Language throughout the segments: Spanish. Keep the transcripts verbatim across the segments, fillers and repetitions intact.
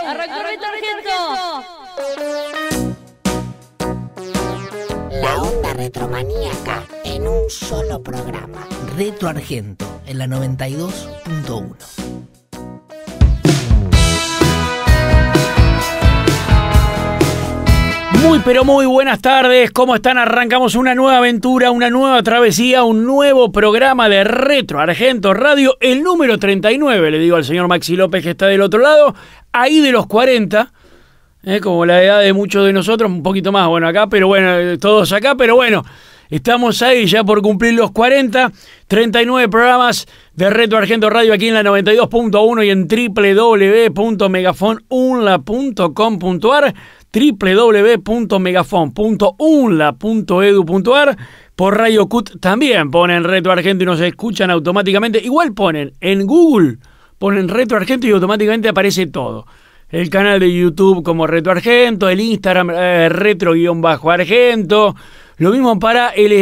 ¡Arrancó Retro Argento! La onda retromaníaca en un solo programa. Retro Argento, en la noventa y dos punto uno. Muy pero muy buenas tardes, ¿cómo están? Arrancamos una nueva aventura, una nueva travesía, un nuevo programa de Retro Argento Radio, el número treinta y nueve, le digo al señor Maxi López que está del otro lado, ahí de los cuarenta, eh, como la edad de muchos de nosotros, un poquito más, bueno, acá, pero bueno, todos acá, pero bueno, estamos ahí ya por cumplir los cuarenta, treinta y nueve programas de Retro Argento Radio aquí en la noventa y dos punto uno y en doble u doble u doble u punto megafon unla punto com punto a r, doble u doble u doble u punto megafon punto unla punto edu punto a r. Por Radio Cut también ponen Retro Argento y nos escuchan automáticamente. Igual ponen en Google, ponen Retro Argento y automáticamente aparece todo. El canal de YouTube como Retro Argento, el Instagram eh, Retro-Argento, lo mismo para el,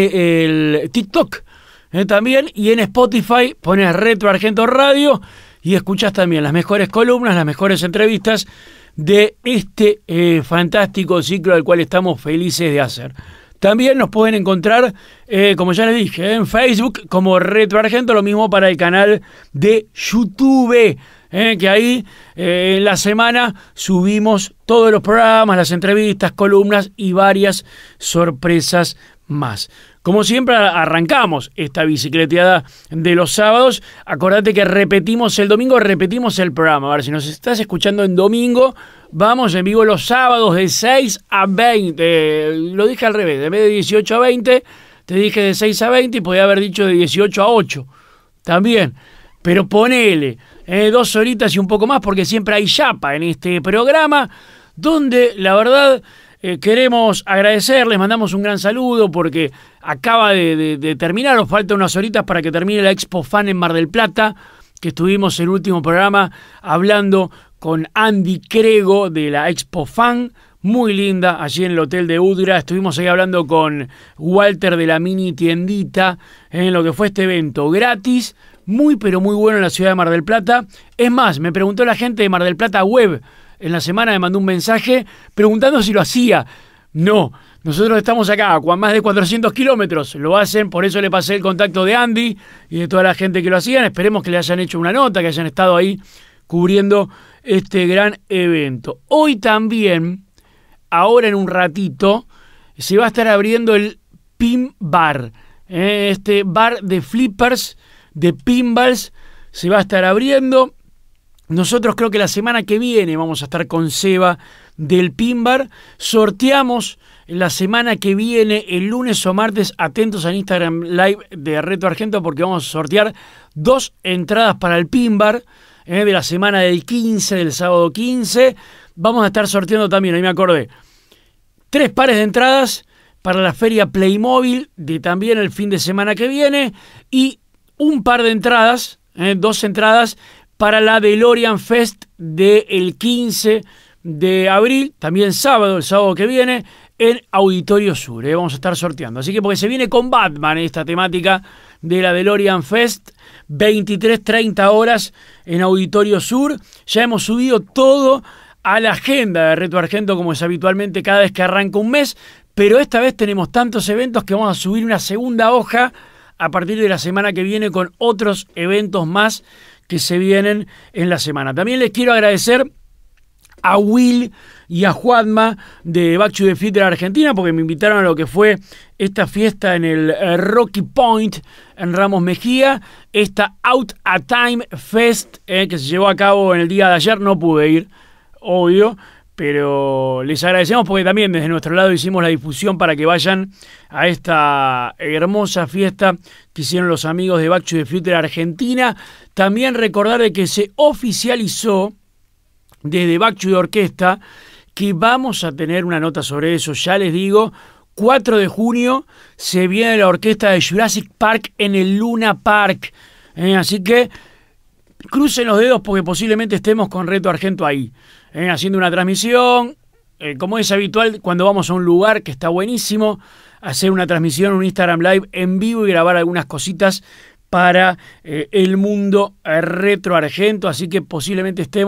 el TikTok eh, también, y en Spotify pones Retro Argento Radio y escuchas también las mejores columnas, las mejores entrevistas de este eh, fantástico ciclo al cual estamos felices de hacer. También nos pueden encontrar, eh, como ya les dije, en Facebook como Retro Argento, lo mismo para el canal de YouTube, eh, que ahí eh, en la semana subimos todos los programas, las entrevistas, columnas y varias sorpresas más. Como siempre arrancamos esta bicicleteada de los sábados. Acordate que repetimos el domingo, repetimos el programa. A ver, si nos estás escuchando en domingo, vamos en vivo los sábados de seis a veinte. Lo dije al revés, en vez de dieciocho a veinte, te dije de seis a veinte y podía haber dicho de dieciocho a ocho. También, pero ponele eh, dos horitas y un poco más porque siempre hay chapa en este programa donde la verdad... Eh, queremos agradecerles, mandamos un gran saludo porque acaba de, de, de terminar, nos faltan unas horitas para que termine la Expo Fan en Mar del Plata, que estuvimos en el último programa hablando con Andy Crego de la Expo Fan, muy linda, allí en el Hotel de Udra. Estuvimos ahí hablando con Walter de la Mini Tiendita en lo que fue este evento gratis, muy pero muy bueno en la ciudad de Mar del Plata. Es más, me preguntó la gente de Mar del Plata Web, en la semana me mandó un mensaje preguntando si lo hacía. No, nosotros estamos acá a más de cuatrocientos kilómetros, lo hacen, por eso le pasé el contacto de Andy y de toda la gente que lo hacían. Esperemos que le hayan hecho una nota, que hayan estado ahí cubriendo este gran evento. Hoy también, ahora en un ratito, se va a estar abriendo el Pin Bar, eh, este bar de flippers, de pinballs, se va a estar abriendo. Nosotros creo que la semana que viene vamos a estar con Seba del Pin Bar. Sorteamos la semana que viene, el lunes o martes, atentos al Instagram Live de Retro Argento porque vamos a sortear dos entradas para el Pin Bar eh, de la semana del quince, del sábado quince. Vamos a estar sorteando también, ahí me acordé, tres pares de entradas para la feria Playmobil de también el fin de semana que viene y un par de entradas, eh, dos entradas para la DeLorean Fest del quince de abril, también sábado, el sábado que viene, en Auditorio Sur. Eh, vamos a estar sorteando. Así que porque se viene con Batman esta temática de la DeLorean Fest, veintitrés treinta horas en Auditorio Sur. Ya hemos subido todo a la agenda de Retro Argento como es habitualmente cada vez que arranca un mes, pero esta vez tenemos tantos eventos que vamos a subir una segunda hoja a partir de la semana que viene con otros eventos más que se vienen en la semana. También les quiero agradecer a Will y a Juanma de Back to the Future Argentina porque me invitaron a lo que fue esta fiesta en el Rocky Point en Ramos Mejía, esta Out a Time Fest eh, que se llevó a cabo en el día de ayer. No pude ir, obvio, pero les agradecemos porque también desde nuestro lado hicimos la difusión para que vayan a esta hermosa fiesta que hicieron los amigos de Back to the Future Argentina. También recordar de que se oficializó desde Back to the Orquesta que vamos a tener una nota sobre eso, ya les digo, cuatro de junio se viene la orquesta de Jurassic Park en el Luna Park, eh, así que crucen los dedos porque posiblemente estemos con Retro Argento ahí, eh, haciendo una transmisión, eh, como es habitual cuando vamos a un lugar que está buenísimo, hacer una transmisión, un Instagram Live en vivo y grabar algunas cositas para eh, el mundo Retro Argento, así que posiblemente estemos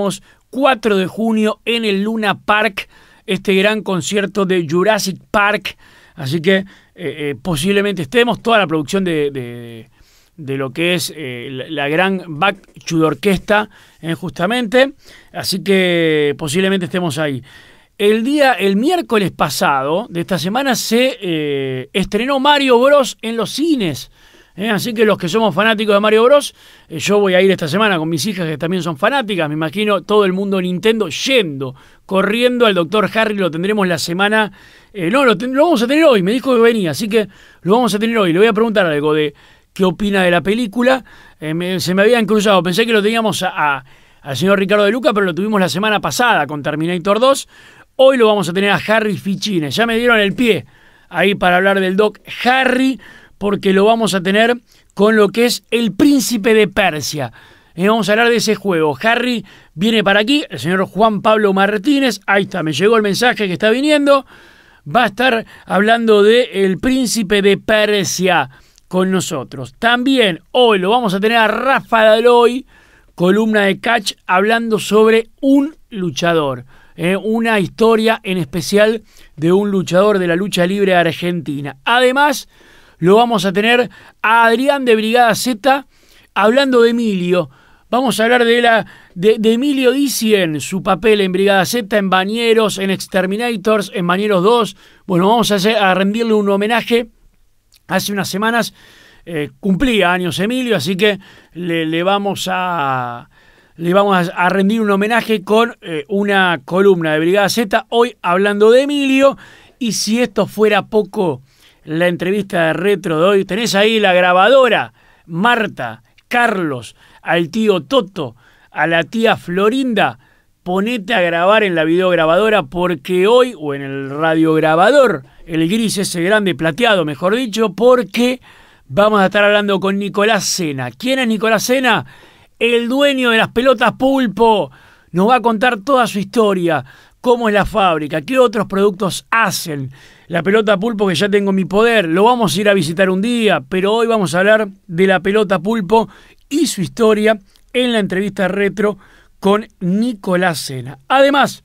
cuatro de junio en el Luna Park, este gran concierto de Jurassic Park. Así que eh, eh, posiblemente estemos, toda la producción de, de, de lo que es eh, la, la gran Bach Orquesta, eh, justamente. Así que posiblemente estemos ahí. El día, el miércoles pasado de esta semana se eh, estrenó Mario Bros en los cines. Eh, así que los que somos fanáticos de Mario Bros, eh, yo voy a ir esta semana con mis hijas que también son fanáticas. Me imagino todo el mundo Nintendo yendo, corriendo al doctor Harry. Lo tendremos la semana... Eh, no, lo, ten, lo vamos a tener hoy. Me dijo que venía, así que lo vamos a tener hoy. Le voy a preguntar algo de qué opina de la película. Eh, me, se me habían cruzado. Pensé que lo teníamos a, a, al señor Ricardo De Luca, pero lo tuvimos la semana pasada con Terminator dos. Hoy lo vamos a tener a Harry Ficine. Ya me dieron el pie ahí para hablar del doc Harry, porque lo vamos a tener con lo que es El Príncipe de Persia. Eh, vamos a hablar de ese juego. Harry viene para aquí, el señor Juan Pablo Martínez, ahí está, me llegó el mensaje que está viniendo. Va a estar hablando de El Príncipe de Persia con nosotros. También hoy lo vamos a tener a Rafa Daloy, columna de Catch, hablando sobre un luchador. Eh, una historia en especial de un luchador de la lucha libre argentina. Además, lo vamos a tener a Adrián de Brigada Z hablando de Emilio. Vamos a hablar de, la, de, de Emilio Dicien, su papel en Brigada Z, en Bañeros, en Exterminators, en Bañeros dos. Bueno, vamos a, hacer, a rendirle un homenaje. Hace unas semanas eh, cumplía años Emilio, así que le, le vamos a... Le vamos a rendir un homenaje con eh, una columna de Brigada Z, hoy hablando de Emilio. Y si esto fuera poco, la entrevista de Retro de hoy, tenés ahí la grabadora, Marta, Carlos, al tío Toto, a la tía Florinda, ponete a grabar en la videograbadora, porque hoy, o en el radiograbador, el gris ese grande plateado, mejor dicho, porque vamos a estar hablando con Nicolás Sena. ¿Quién es Nicolás Sena? El dueño de las pelotas Pulpo. Nos va a contar toda su historia, cómo es la fábrica, qué otros productos hacen. La pelota Pulpo, que ya tengo en mi poder, lo vamos a ir a visitar un día, pero hoy vamos a hablar de la pelota Pulpo y su historia en la entrevista retro con Nicolás Sena. Además,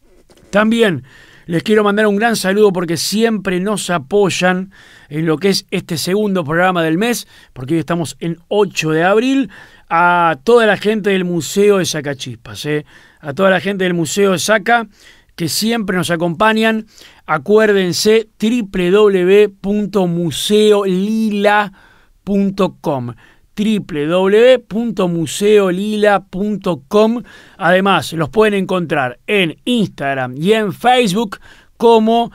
también les quiero mandar un gran saludo porque siempre nos apoyan en lo que es este segundo programa del mes, porque hoy estamos en ocho de abril, a toda la gente del Museo de Sacachispas, ¿eh? a toda la gente del Museo de Saca, que siempre nos acompañan. Acuérdense, doble u doble u doble u punto museo lila punto com. doble u doble u doble u punto museo lila punto com. Además, los pueden encontrar en Instagram y en Facebook como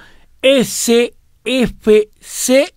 S F C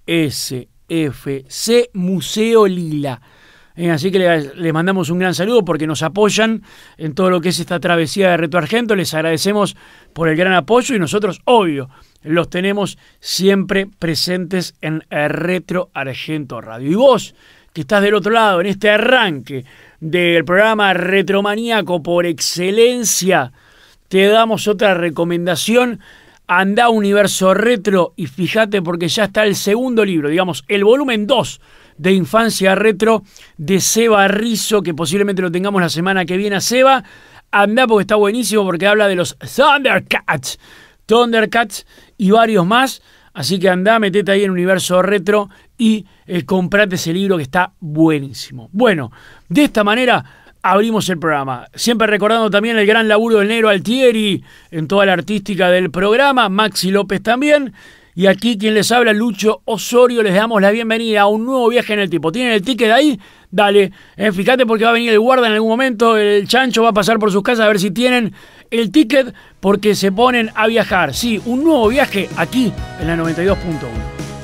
S F C Museo Lila. Eh, así que les, les mandamos un gran saludo porque nos apoyan en todo lo que es esta travesía de Retro Argento. Les agradecemos por el gran apoyo y nosotros, obvio, los tenemos siempre presentes en Retro Argento Radio. Y vos, que estás del otro lado en este arranque del programa retromaníaco por excelencia, te damos otra recomendación. Andá a Universo Retro y fíjate porque ya está el segundo libro, digamos, el volumen dos de Infancia Retro de Seba Rizzo, que posiblemente lo tengamos la semana que viene a Seba. Andá porque está buenísimo, porque habla de los Thundercats, Thundercats y varios más. Así que andá, metete ahí en Universo Retro y eh, comprate ese libro que está buenísimo. Bueno, de esta manera abrimos el programa. Siempre recordando también el gran laburo del Negro Altieri en toda la artística del programa, Maxi López también. Y aquí quien les habla, Lucho Osorio, les damos la bienvenida a un nuevo viaje en el tiempo. ¿Tienen el ticket ahí? Dale, eh, fíjate porque va a venir el guarda en algún momento, el chancho va a pasar por sus casas a ver si tienen el ticket porque se ponen a viajar. Sí, un nuevo viaje aquí en la noventa y dos punto uno.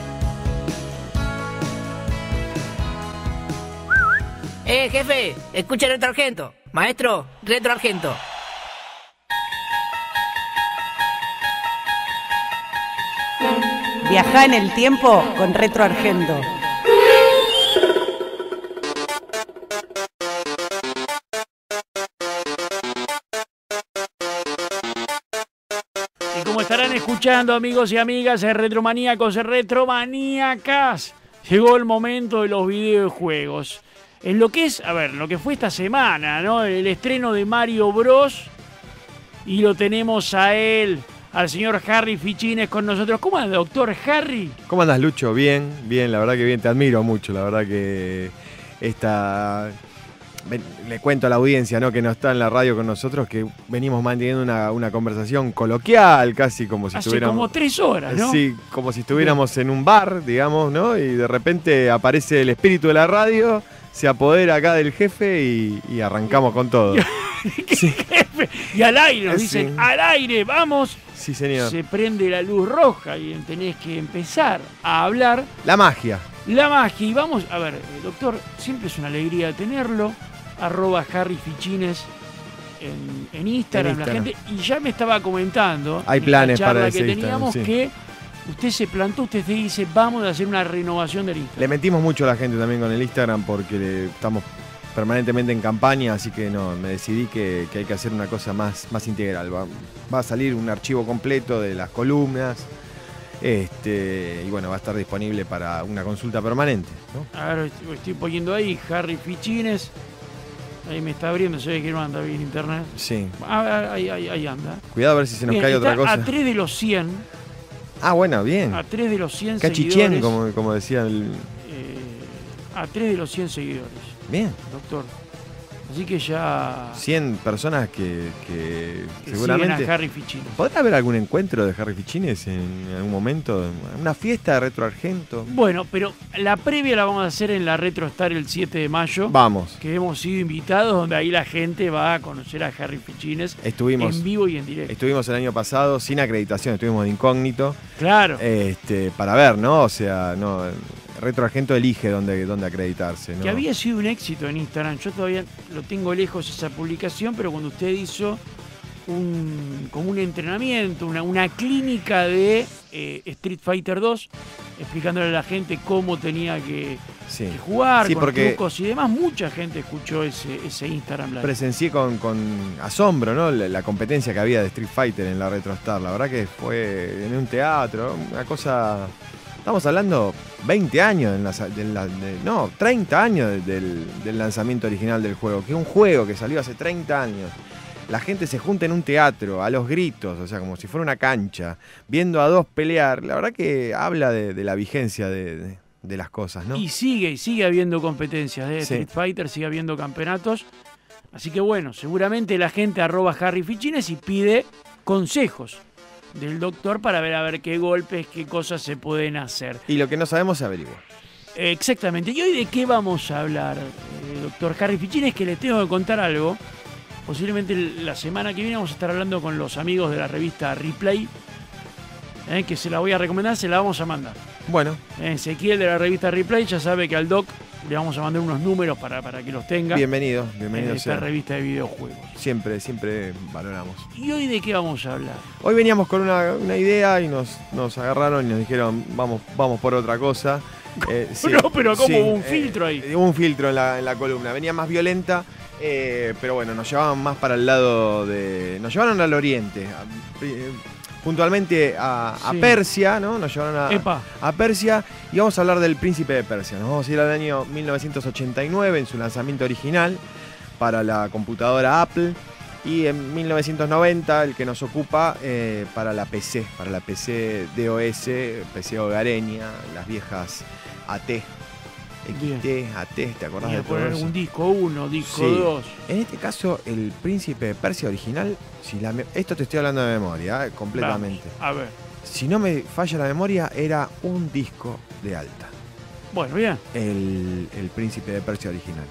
Eh, jefe, escucha Retro Argento. Maestro, Retro Argento. Viajá en el tiempo con Retro Argento. Y como estarán escuchando, amigos y amigas, retromaníacos y retromaníacas, llegó el momento de los videojuegos. en lo que es, a ver, lo que fue esta semana, ¿no? El estreno de Mario Bros. Y lo tenemos a él, al señor Harry Fichines con nosotros. ¿Cómo anda, doctor Harry? ¿Cómo andas, Lucho? Bien, bien, la verdad que bien, te admiro mucho, la verdad que esta... Le cuento a la audiencia, ¿no?, que no está en la radio con nosotros, que venimos manteniendo una, una conversación coloquial, casi como si Hace estuviéramos... como tres horas, ¿no? Sí, como si estuviéramos en un bar, digamos, ¿no? Y de repente aparece el espíritu de la radio, se apodera acá del jefe y, y arrancamos con todo. Sí. Jefe, y al aire, nos dicen, Sí. al aire, vamos. Sí, señor. Se prende la luz roja y tenés que empezar a hablar. La magia. La magia. Y vamos, a ver, eh, doctor, siempre es una alegría tenerlo. Arroba Harry Fichines en, en, Instagram, En la Instagram. gente. Y ya me estaba comentando. Hay en planes la charla para que ese teníamos Instagram, sí. que usted se plantó, usted se dice, vamos a hacer una renovación del Instagram. Le mentimos mucho a la gente también con el Instagram porque le- estamos permanentemente en campaña, así que no, me decidí que, que hay que hacer una cosa más, más integral. Va, va a salir un archivo completo de las columnas, este, y bueno, va a estar disponible para una consulta permanente, ¿no? A ver, estoy, estoy poniendo ahí Harry Fichines. Ahí me está abriendo, se ve que no anda bien internet. Sí. Ah, ahí, ahí, ahí anda. Cuidado a ver si se nos Bien, cae está otra cosa. a tres de los cien. Ah, bueno, bien. A tres de los cien Cachichén, seguidores. como, como decía el... eh, a tres de los cien seguidores, Bien. doctor. Así que ya... cien personas que, que que seguramente... siguen a Harry Fichines. ¿Podrá haber algún encuentro de Harry Fichines en algún momento? ¿Una fiesta de Retro Argento? Bueno, pero la previa la vamos a hacer en la Retro Star el siete de mayo. Vamos. Que hemos sido invitados, donde ahí la gente va a conocer a Harry Fichines Estuvimos... en vivo y en directo. Estuvimos el año pasado sin acreditación, estuvimos de incógnito, Claro. este, para ver, ¿no? O sea, no, Retro Argento elige dónde, dónde acreditarse, ¿no? Que había sido un éxito en Instagram. Yo todavía lo tengo lejos esa publicación, pero cuando usted hizo un, como un entrenamiento, una, una clínica de eh, Street Fighter dos, explicándole a la gente cómo tenía que, Sí. que jugar, Sí, con porque- trucos y demás, mucha gente escuchó ese, ese Instagram Live. Presencié con, con asombro, ¿no? La, la competencia que había de Street Fighter en la Retro Star. La verdad que fue en un teatro, una cosa... Estamos hablando veinte años, en la, de la- de- no, treinta años del, del lanzamiento original del juego. Que es un juego que salió hace treinta años. La gente se junta en un teatro, a los gritos, o sea, como si fuera una cancha, viendo a dos pelear. La verdad que habla de, de la vigencia de, de- de las cosas, ¿no? Y sigue, y sigue habiendo competencias de Sí. Street Fighter, sigue habiendo campeonatos. Así que bueno, seguramente la gente arroba Harry Fichines y pide consejos del doctor para ver a ver qué golpes, qué cosas se pueden hacer. Y lo que no sabemos se averigua. Eh, Exactamente. ¿Y hoy de qué vamos a hablar, eh, doctor Harry Fichines? Que les tengo que contar algo. Posiblemente la semana que viene vamos a estar hablando con los amigos de la revista Replay, eh, que se la voy a recomendar, se la vamos a mandar. Bueno, Eh, Ezequiel de la revista Replay ya sabe que al doc le vamos a mandar unos números para, para que los tenga bienvenido, en bienvenido esta sea. revista de videojuegos. Siempre, siempre valoramos. ¿Y hoy de qué vamos a hablar? Hoy veníamos con una, una idea y nos, nos agarraron y nos dijeron, vamos, vamos por otra cosa. Eh, sí, No, pero como sí, hubo un eh, filtro ahí. Hubo un filtro en la, en la columna. Venía más violenta, eh, pero bueno, nos llevaban más para el lado de... Nos llevaron al oriente, a- eh, puntualmente a, a Sí. Persia, ¿no? Nos llevaron a, Epa, a Persia y vamos a hablar del Príncipe de Persia. Nos vamos a ir al año mil novecientos ochenta y nueve en su lanzamiento original para la computadora Apple y en mil novecientos noventa el que nos ocupa eh, para la P C, para la P C DOS, P C hogareña, las viejas A T, X T, A T, ¿te acordás voy a de todo poner eso? algún disco uno, disco Sí. dos. En este caso, el Príncipe de Persia original, si la me- esto te estoy hablando de memoria, eh, completamente. Vamos, a ver. Si no me falla la memoria, era un disco de alta. Bueno, bien. El, el Príncipe de Persia original.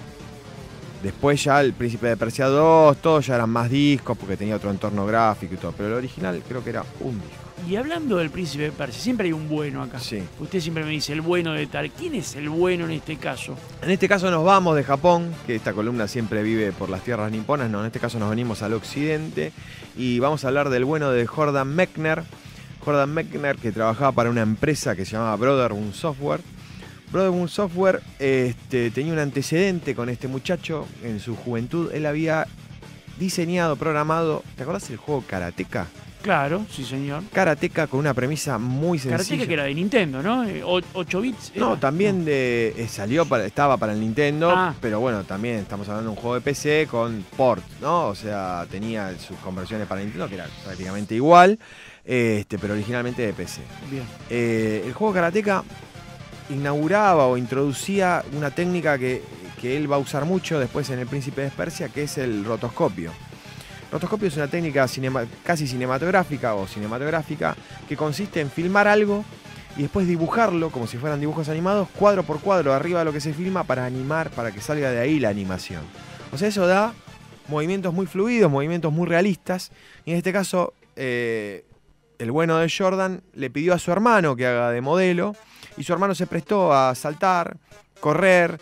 Después ya el Príncipe de Persia dos, todos ya eran más discos porque tenía otro entorno gráfico y todo. Pero el original creo que era un disco. Y hablando del Príncipe de Persia, siempre hay un bueno acá. Sí. Usted siempre me dice el bueno de tal. ¿Quién es el bueno en este caso? En este caso nos vamos de Japón, que esta columna siempre vive por las tierras niponas. No, en este caso nos venimos al occidente y vamos a hablar del bueno de Jordan Mechner. Jordan Mechner, que trabajaba para una empresa que se llamaba Brotherhood Software. Brotherhood Software este, tenía un antecedente con este muchacho en su juventud. Él había diseñado, programado, ¿te acordás del juego Karateka? Claro, sí señor. Karateka con una premisa muy sencilla. Karateka que era de Nintendo, ¿no? Eh, o- ocho bits. No, era. también No. de eh, salió para, estaba para el Nintendo, Ah. pero bueno, también estamos hablando de un juego de P C con port, ¿no? O sea, tenía sus conversiones para Nintendo que era prácticamente igual, este, pero originalmente de P C. Bien. Eh, el juego Karateka inauguraba o introducía una técnica que, que él va a usar mucho después en El Príncipe de Persia, que es el rotoscopio. Rotoscopio es una técnica cinema, casi cinematográfica o cinematográfica que consiste en filmar algo y después dibujarlo como si fueran dibujos animados, cuadro por cuadro, arriba de lo que se filma para animar, para que salga de ahí la animación. O sea, eso da movimientos muy fluidos, movimientos muy realistas. Y en este caso, eh, el bueno de Jordan le pidió a su hermano que haga de modelo y su hermano se prestó a saltar, correr,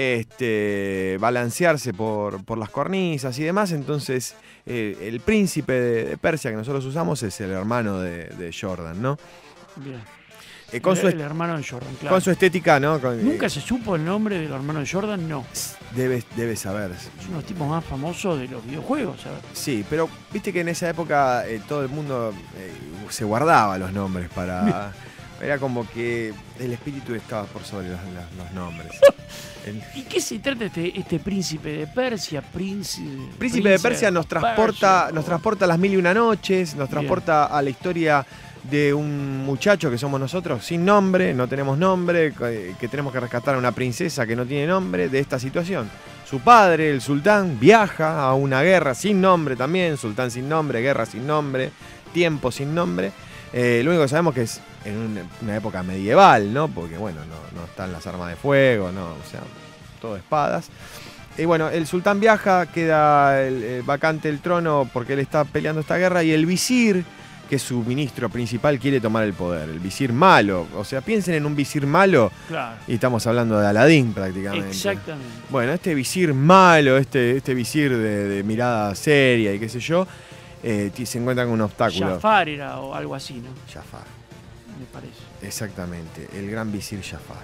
este, balancearse por, por las cornisas y demás. Entonces, eh, el príncipe de, de Persia que nosotros usamos es el hermano de, de Jordan, ¿no? Bien. Eh, con, el, su, el hermano de Jordan, claro. con su estética, ¿no? Con, ¿Nunca eh, se supo el nombre del hermano de Jordan? No. debe, debe saber. Es uno de los tipos más famosos de los videojuegos, ¿sabes? Sí, pero viste que en esa época eh, todo el mundo eh, se guardaba los nombres para... Era como que el espíritu estaba por sobre los, los- los nombres. El ¿Y qué se trata este, este príncipe de Persia? Príncipe, príncipe de Persia nos transporta, Persia, nos o- transporta a las mil y una noches, nos Bien. transporta a la historia de un muchacho que somos nosotros sin nombre, no tenemos nombre, que que tenemos que rescatar a una princesa que no tiene nombre de esta situación. Su padre, el sultán, viaja a una guerra sin nombre también, sultán sin nombre, guerra sin nombre, tiempo sin nombre. Eh, lo único que sabemos que es en una, una época medieval, ¿no? Porque bueno, no, no están las armas de fuego, no, o sea, todo espadas. Y bueno, el sultán viaja, queda el, el vacante el trono porque él está peleando esta guerra y el visir, que es su ministro principal, quiere tomar el poder. El visir malo, o sea, piensen en un visir malo Claro. y estamos hablando de Aladín prácticamente. Exactamente. Bueno, este visir malo, este, este visir de, de mirada seria y qué sé yo, eh, ti- se encuentra con un obstáculo. Jafar era o algo así, ¿no? Jafar. Me parece. Exactamente, el gran visir Jafar.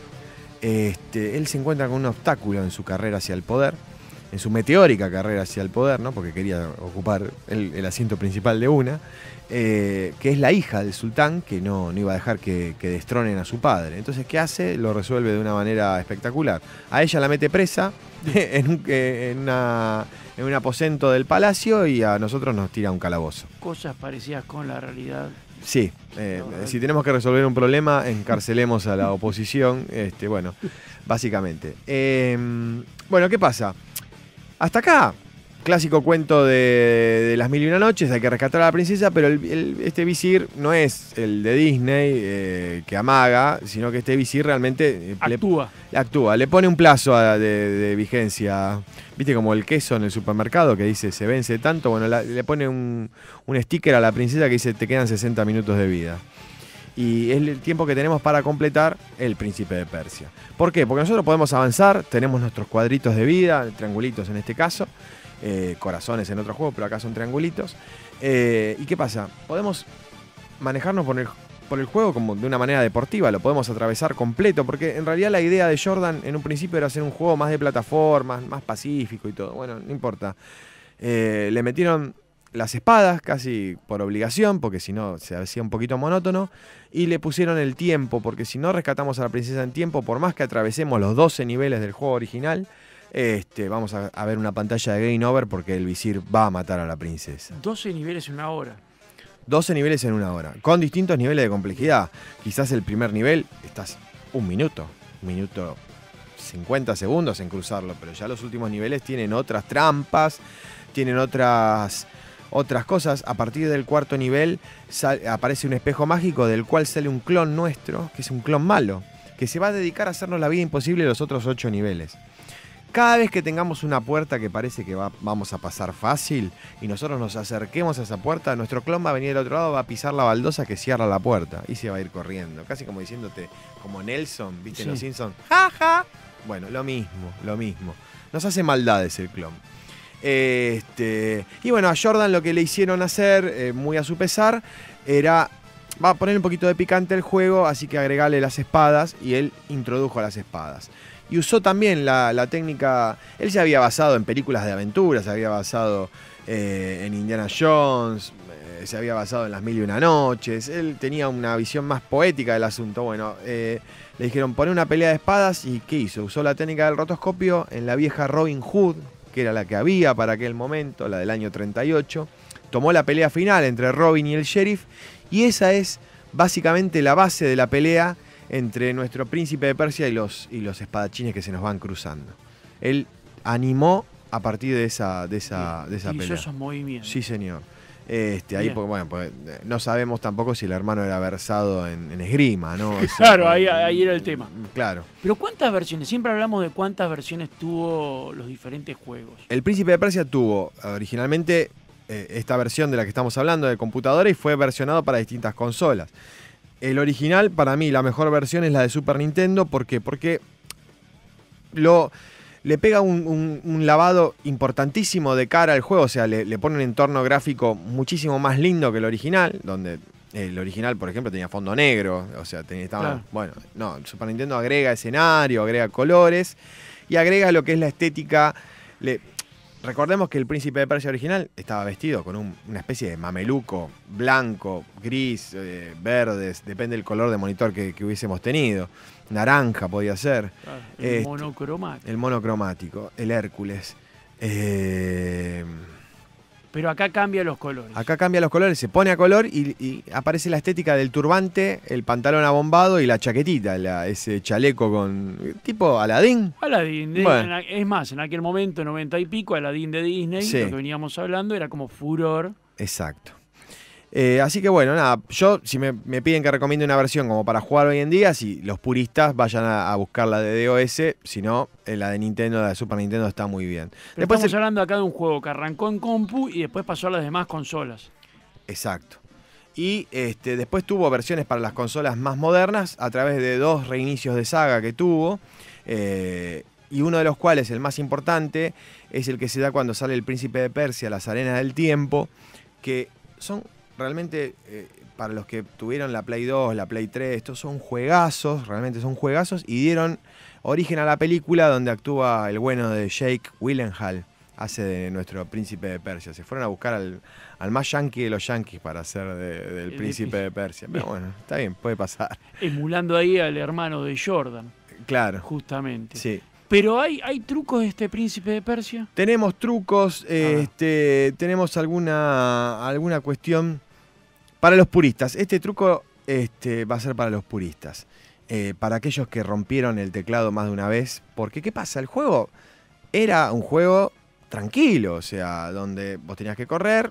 Este, él se encuentra con un obstáculo en su carrera hacia el poder, en su meteórica carrera hacia el poder, ¿no? Porque quería ocupar el, el asiento principal de una, eh, que es la hija del sultán, que no, no iba a dejar que, que destronen a su padre. Entonces, ¿qué hace? Lo resuelve de una manera espectacular. A ella la mete presa en un, eh, en una, en un aposento del palacio y a nosotros nos tira a un calabozo. Cosas parecidas con la realidad. Sí, eh, No, si tenemos que resolver un problema, encarcelemos a la oposición. Este, bueno, básicamente. Eh, bueno, ¿qué pasa? Hasta acá, clásico cuento de, de las mil y una noches, hay que rescatar a la princesa, pero el- el- este visir no es el de Disney eh, que amaga, sino que este visir realmente eh, le- Actúa. le actúa, le pone un plazo a- de, de vigencia. ¿Viste como el queso en el supermercado que dice se vence tanto? Bueno, la- le pone un, un sticker a la princesa que dice te quedan sesenta minutos de vida. Y es el tiempo que tenemos para completar el príncipe de Persia. ¿Por qué? Porque nosotros podemos avanzar, tenemos nuestros cuadritos de vida, triangulitos en este caso, eh, corazones en otro juego, pero acá son triangulitos. Eh, ¿Y qué pasa? Podemos manejarnos por el, por el juego como de una manera deportiva, lo podemos atravesar completo, porque en realidad la idea de Jordan en un principio era hacer un juego más de plataformas, más pacífico y todo. Bueno, no importa. Eh, le metieron las espadas casi por obligación, porque si no se hacía un poquito monótono, y le pusieron el tiempo, porque si no rescatamos a la princesa en tiempo, por más que atravesemos los doce niveles del juego original, este, vamos a, a ver una pantalla de game over porque el visir va a matar a la princesa. doce niveles en una hora. doce niveles en una hora, con distintos niveles de complejidad. Quizás el primer nivel estás un minuto, un minuto cincuenta segundos en cruzarlo, pero ya los últimos niveles tienen otras trampas, tienen otras, otras cosas. A partir del cuarto nivel sal- aparece un espejo mágico del cual sale un clon nuestro, que es un clon malo, que se va a dedicar a hacernos la vida imposible los otros ocho niveles. Cada vez que tengamos una puerta que parece que va- vamos a pasar fácil y nosotros nos acerquemos a esa puerta, nuestro clon va a venir del otro lado, va a pisar la baldosa que cierra la puerta y se va a ir corriendo. Casi como diciéndote, como Nelson, ¿viste en Sí. Los Simpsons? ¡Ja, ja! Bueno, lo mismo, lo mismo. Nos hace maldades el clon. Este, y bueno, a Jordan lo que le hicieron hacer, eh, muy a su pesar, era... Va a poner un poquito de picante el juego, así que agregarle las espadas y él introdujo las espadas. Y usó también la, la técnica, él se había basado en películas de aventuras, se había basado eh, en Indiana Jones, eh, se había basado en las mil y una noches. Él tenía una visión más poética del asunto. Bueno, eh, le dijeron poner una pelea de espadas y ¿qué hizo? Usó la técnica del rotoscopio en la vieja Robin Hood, que era la que había para aquel momento, la del año treinta y ocho. Tomó la pelea final entre Robin y el sheriff y esa es básicamente la base de la pelea entre nuestro príncipe de Persia y los, y los espadachines que se nos van cruzando. Él animó a partir de esa, de esa, de esa Hizo pelea. esos movimientos. Sí, señor. Este, ahí, porque, bueno, pues, no sabemos tampoco si el hermano era versado en, en esgrima, ¿no? O sea, claro, ahí, ahí era el tema. Claro. Pero ¿cuántas versiones? Siempre hablamos de cuántas versiones tuvo los diferentes juegos. El príncipe de Persia tuvo originalmente eh, esta versión de la que estamos hablando de computadora y fue versionado para distintas consolas. El original, para mí, la mejor versión es la de Super Nintendo. ¿Por qué? Porque lo... le pega un, un, un lavado importantísimo de cara al juego, o sea, le, le pone un entorno gráfico muchísimo más lindo que el original, donde el original, por ejemplo, tenía fondo negro, o sea, tenía, estaba, claro. Bueno, no, el Super Nintendo agrega escenario, agrega colores y agrega lo que es la estética. Le, recordemos que el príncipe de Persia original estaba vestido con un, una especie de mameluco blanco, gris, eh, verdes, depende del color de monitor que, que hubiésemos tenido. Naranja podía ser. Claro, el este, monocromático. El monocromático, el Hércules. Eh, Pero acá cambia los colores. acá cambia los colores, se pone a color y, y aparece la estética del turbante, el pantalón abombado y la chaquetita, la, ese chaleco con tipo Aladín. Aladdin, de- Bueno. en- es más, en aquel momento, noventa y pico, Aladdin de Disney, Sí. lo que veníamos hablando, era como furor. Exacto. Eh, así que bueno, nada, yo si me, me piden que recomiende una versión como para jugar hoy en día, si los puristas vayan a, a buscar la de DOS, si no, eh, la de Nintendo, la de Super Nintendo está muy bien. Pero Después estamos el- hablando acá de un juego que arrancó en compu y después pasó a las demás consolas. Exacto. Y este, después tuvo versiones para las consolas más modernas a través de dos reinicios de saga que tuvo. Eh, y uno de los cuales, el más importante, es el que se da cuando sale el Príncipe de Persia, las Arenas del Tiempo, que son realmente, eh, para los que tuvieron la Play dos, la Play tres, estos son juegazos, realmente son juegazos, y dieron origen a la película donde actúa el bueno de Jake Gyllenhaal, hace de nuestro Príncipe de Persia. Se fueron a buscar al, al más yankee de los yankees para hacer de- del El Príncipe de Persia. Pero bueno, está bien, puede pasar. Emulando ahí al hermano de Jordan, Claro, justamente. sí. Pero hay, hay trucos de este Príncipe de Persia. Tenemos trucos, Ah. este, tenemos alguna, alguna cuestión para los puristas. Este truco este, va a ser para los puristas. Eh, para aquellos que rompieron el teclado más de una vez. Porque, ¿qué pasa? El juego era un juego tranquilo, o sea, donde vos tenías que correr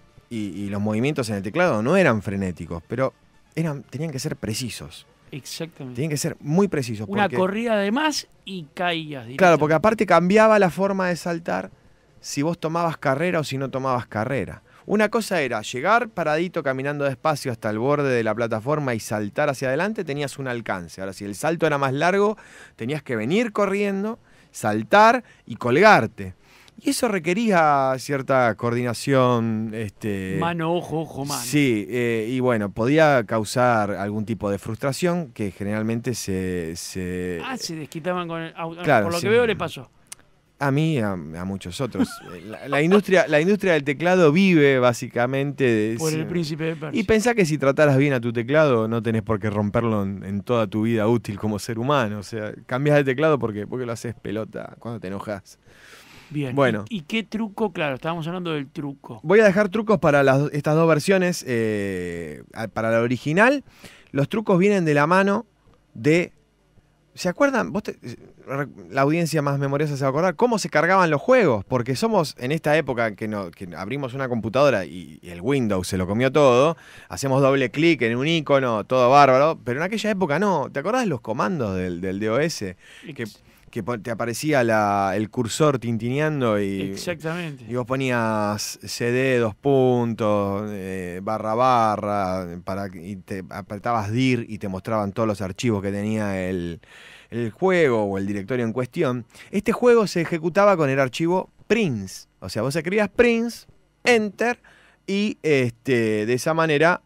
y, y los movimientos en el teclado no eran frenéticos, pero eran, tenían que ser precisos. Exactamente. Tenían que ser muy precisos. Una porque- corrida de más y caías directamente. Claro, porque aparte cambiaba la forma de saltar si vos tomabas carrera o si no tomabas carrera. Una cosa era llegar paradito caminando despacio hasta el borde de la plataforma y saltar hacia adelante, tenías un alcance. Ahora, si el salto era más largo, tenías que venir corriendo, saltar y colgarte. Y eso requería cierta coordinación. Este, Mano, ojo, ojo, mano. Sí, eh, y bueno, podía causar algún tipo de frustración que generalmente se... se Ah, se desquitaban con el auto. Claro, Por lo sí. que veo le pasó. A mí, a, a muchos otros. La, la industria, la industria del teclado vive básicamente de... Por el Príncipe de Persia. Y pensá que si trataras bien a tu teclado no tenés por qué romperlo en, en toda tu vida útil como ser humano. O sea, cambias de teclado porque, porque lo haces pelota cuando te enojas. Bien. Bueno. ¿Y, y qué truco? Claro, estábamos hablando del truco. Voy a dejar trucos para las, estas dos versiones. Eh, para la original, los trucos vienen de la mano de... ¿Se acuerdan? Vos te- la audiencia más memoriosa se va a acordar cómo se cargaban los juegos, porque somos en esta época que, no, que abrimos una computadora y, y el Windows se lo comió todo, hacemos doble clic en un icono, todo bárbaro, pero en aquella época no. ¿Te acordás de los comandos del, del DOS? Que, que po- te aparecía la- el cursor tintineando y... Exactamente. Y vos ponías C D, dos puntos, eh, barra barra, para, y te apretabas D I R y te mostraban todos los archivos que tenía el, el juego o el directorio en cuestión. Este juego se ejecutaba con el archivo Prince. O sea, vos escribías Prince, Enter, y este, de esa manera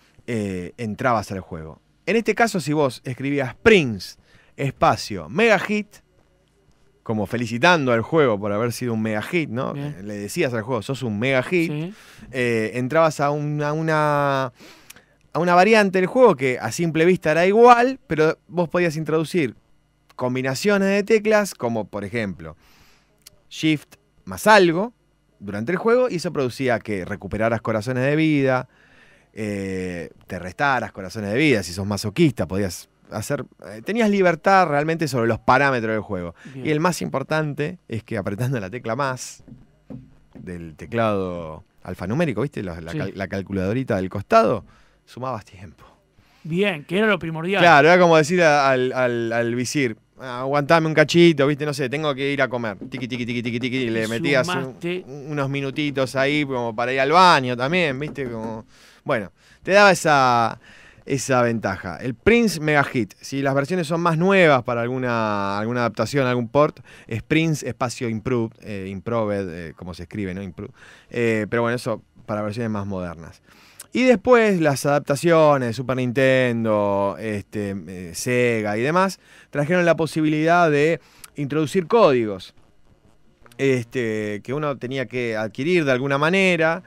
eh, entrabas al juego. En este caso, si vos escribías Prince, espacio, Megahit, como felicitando al juego por haber sido un mega hit, ¿no? Bien. Le decías al juego, sos un mega hit, Sí. eh, entrabas a una, una, a una variante del juego que a simple vista era igual, pero vos podías introducir combinaciones de teclas, como por ejemplo, Shift más algo durante el juego, y eso producía que recuperaras corazones de vida, eh, te restaras corazones de vida, si sos masoquista, podías hacer, eh, tenías libertad realmente sobre los parámetros del juego. Bien. Y el más importante es que apretando la tecla más del teclado alfanumérico, ¿viste? La, la, Sí. cal- la calculadorita del costado, sumabas tiempo. Bien, que era lo primordial. Claro, era como decir a- al, al, al visir, aguantame un cachito, ¿viste? No sé, tengo que ir a comer. Tiqui, tiqui, tiqui, tiqui, tiqui, y le metías un- Sumaste. unos minutitos ahí como para ir al baño también, ¿viste? Como, bueno, te daba esa, esa ventaja. El Prince Mega Hit, si las versiones son más nuevas para alguna, alguna adaptación, algún port, es Prince espacio Improved, eh, Improved, eh, como se escribe, ¿no? Improved. Eh, pero bueno, eso para versiones más modernas. Y después las adaptaciones, Super Nintendo, este, eh, Sega y demás, trajeron la posibilidad de introducir códigos este, que uno tenía que adquirir de alguna manera.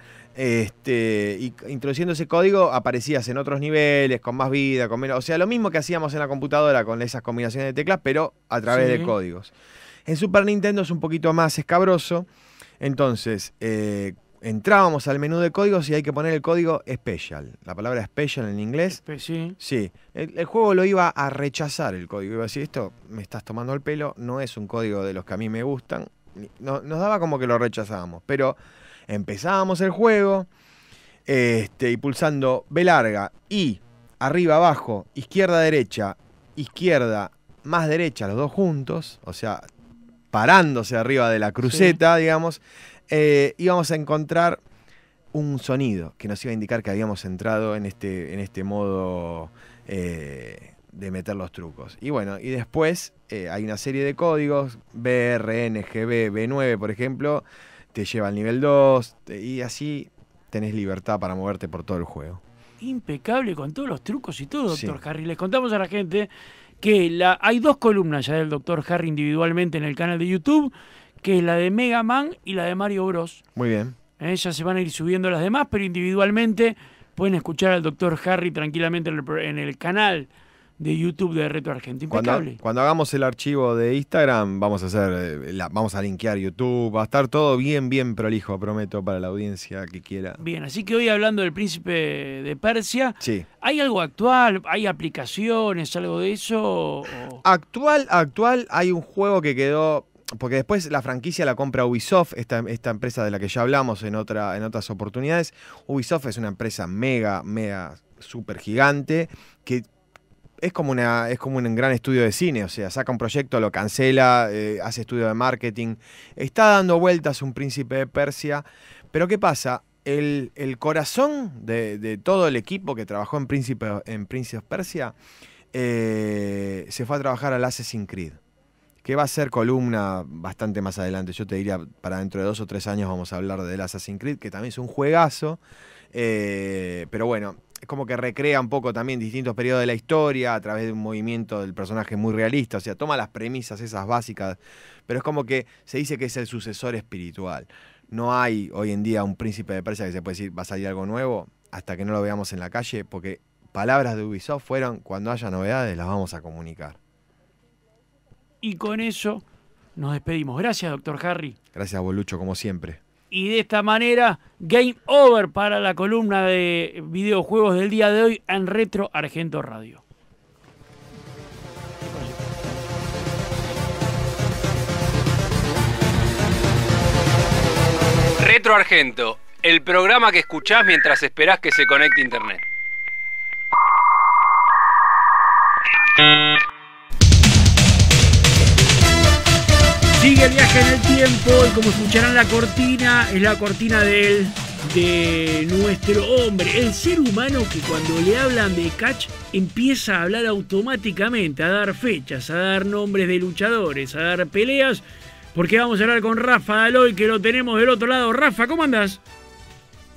Este, y introduciendo ese código aparecías en otros niveles, con más vida, con menos. O sea, lo mismo que hacíamos en la computadora con esas combinaciones de teclas, pero a través Sí. de códigos. En Super Nintendo es un poquito más escabroso. Entonces, eh, entrábamos al menú de códigos y hay que poner el código special. La palabra special en inglés. Pues sí. Sí, el, el juego lo iba a rechazar el código. Iba a decir, esto me estás tomando el pelo, no es un código de los que a mí me gustan. No, nos daba como que lo rechazábamos. Pero empezábamos el juego este, y pulsando B larga y arriba, abajo, izquierda, derecha, izquierda, más derecha, los dos juntos. O sea, parándose arriba de la cruceta, digamos. Eh, íbamos a encontrar un sonido que nos iba a indicar que habíamos entrado en este, en este modo eh, de meter los trucos. Y bueno, y después eh, hay una serie de códigos, B R N G B, B nueve por ejemplo, te lleva al nivel dos, te- y así tenés libertad para moverte por todo el juego. Impecable con todos los trucos y todo, doctor Sí. Harry. Les contamos a la gente que la, hay dos columnas ya del doctor Harry individualmente en el canal de YouTube, que es la de Mega Man y la de Mario Bros. Muy bien. Eh, ya se van a ir subiendo las demás, pero individualmente pueden escuchar al doctor Harry tranquilamente en el, pro- en el canal de YouTube de Retro Argento. Cuando, Impecable. cuando hagamos el archivo de Instagram, vamos a hacer, eh, la- vamos a linkear YouTube, va a estar todo bien, bien prolijo, prometo, para la audiencia que quiera. Bien, así que hoy hablando del Príncipe de Persia, Sí. ¿hay algo actual? ¿Hay aplicaciones, algo de eso? o- Actual, actual, hay un juego que quedó. Porque después la franquicia la compra Ubisoft, esta, esta empresa de la que ya hablamos en, otra, en otras oportunidades. Ubisoft es una empresa mega, mega, súper gigante, que es como, una, es como un gran estudio de cine. O sea, saca un proyecto, lo cancela, eh, hace estudio de marketing. Está dando vueltas un Príncipe de Persia. Pero ¿qué pasa? El, el corazón de, de todo el equipo que trabajó en Príncipe, en Prince of Persia eh, se fue a trabajar al Assassin's Creed, que va a ser columna bastante más adelante. Yo te diría, para dentro de dos o tres años vamos a hablar del Assassin's Creed, que también es un juegazo. Eh, pero bueno, es como que recrea un poco también distintos periodos de la historia a través de un movimiento del personaje muy realista. O sea, toma las premisas esas básicas, pero es como que se dice que es el sucesor espiritual. No hay hoy en día un Príncipe de Persia que se puede decir va a salir algo nuevo hasta que no lo veamos en la calle, porque palabras de Ubisoft fueron: cuando haya novedades las vamos a comunicar. Y con eso nos despedimos. Gracias, doctor Harry. Gracias, Bolucho, como siempre. Y de esta manera, game over para la columna de videojuegos del día de hoy en Retro Argento Radio. Retro Argento, el programa que escuchás mientras esperás que se conecte internet. Sigue el viaje en el tiempo y como escucharán la cortina, es la cortina de él, de nuestro hombre, el ser humano que cuando le hablan de catch empieza a hablar automáticamente, a dar fechas, a dar nombres de luchadores, a dar peleas, porque vamos a hablar con Rafa Daloy, que lo tenemos del otro lado. Rafa, ¿cómo andás?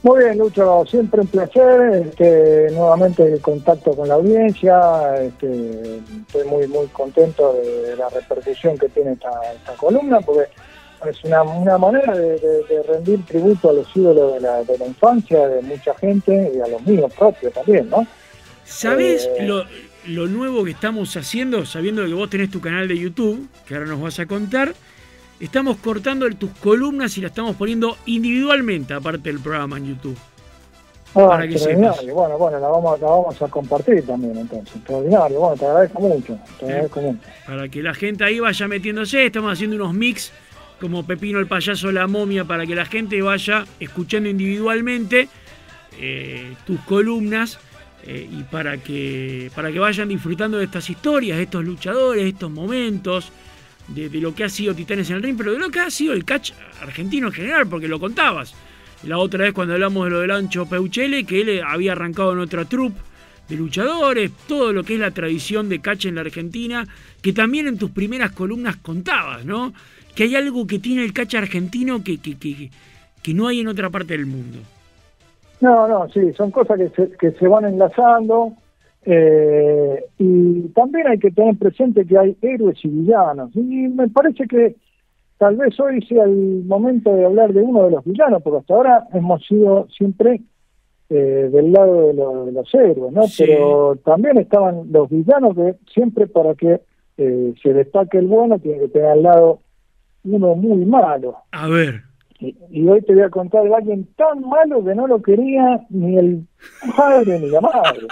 Muy bien, Lucho, siempre un placer, este, nuevamente el contacto con la audiencia, este, estoy muy muy contento de la repercusión que tiene esta, esta columna, porque es una, una manera de, de, de rendir tributo a los ídolos de la, de la infancia, de mucha gente, y a los míos propios también, ¿no? ¿Sabés Eh, lo, lo nuevo que estamos haciendo, sabiendo que vos tenés tu canal de YouTube, que ahora nos vas a contar? Estamos cortando tus columnas y las estamos poniendo individualmente, aparte del programa en YouTube. Ah, para que sepas. Bueno, bueno, la vamos, la vamos a compartir también entonces. Extraordinario, bueno, te agradezco mucho. Te agradezco mucho. Para que la gente ahí vaya metiéndose, estamos haciendo unos mix como Pepino el Payaso, la Momia, para que la gente vaya escuchando individualmente eh, tus columnas eh, y para que, para que vayan disfrutando de estas historias, de estos luchadores, de estos momentos. De, de lo que ha sido Titanes en el Ring, pero de lo que ha sido el catch argentino en general, porque lo contabas la otra vez cuando hablamos de lo del Ancho Peuchele, que él había arrancado en otra troupe de luchadores, todo lo que es la tradición de catch en la Argentina, que también en tus primeras columnas contabas, ¿no? Que hay algo que tiene el catch argentino que, que, que, que no hay en otra parte del mundo. No, no, sí, son cosas que se, que se van enlazando. Eh, y también hay que tener presente que hay héroes y villanos, y me parece que tal vez hoy sea el momento de hablar de uno de los villanos, porque hasta ahora hemos sido siempre eh, del lado de, lo, de los héroes, ¿no? Sí. Pero también estaban los villanos, que siempre para que eh, se destaque el bueno tiene que tener al lado uno muy malo. A ver. Y, y hoy te voy a contar de alguien tan malo que no lo quería ni el padre ni la madre.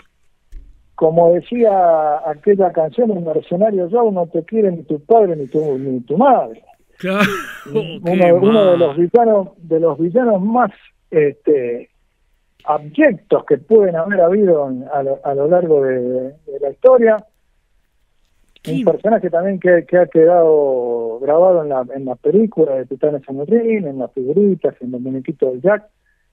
Como decía aquella canción, El Mercenario Joe, no te quiere ni tu padre ni tu, ni tu madre. Claro, uno, uno de los villanos, de los villanos más este, abyectos que pueden haber habido en, a, lo, a lo largo de, de la historia. Un personaje también que, que ha quedado grabado en la, en la película de Titanes en el Ring, en las figuritas, en los muñequitos del Jack.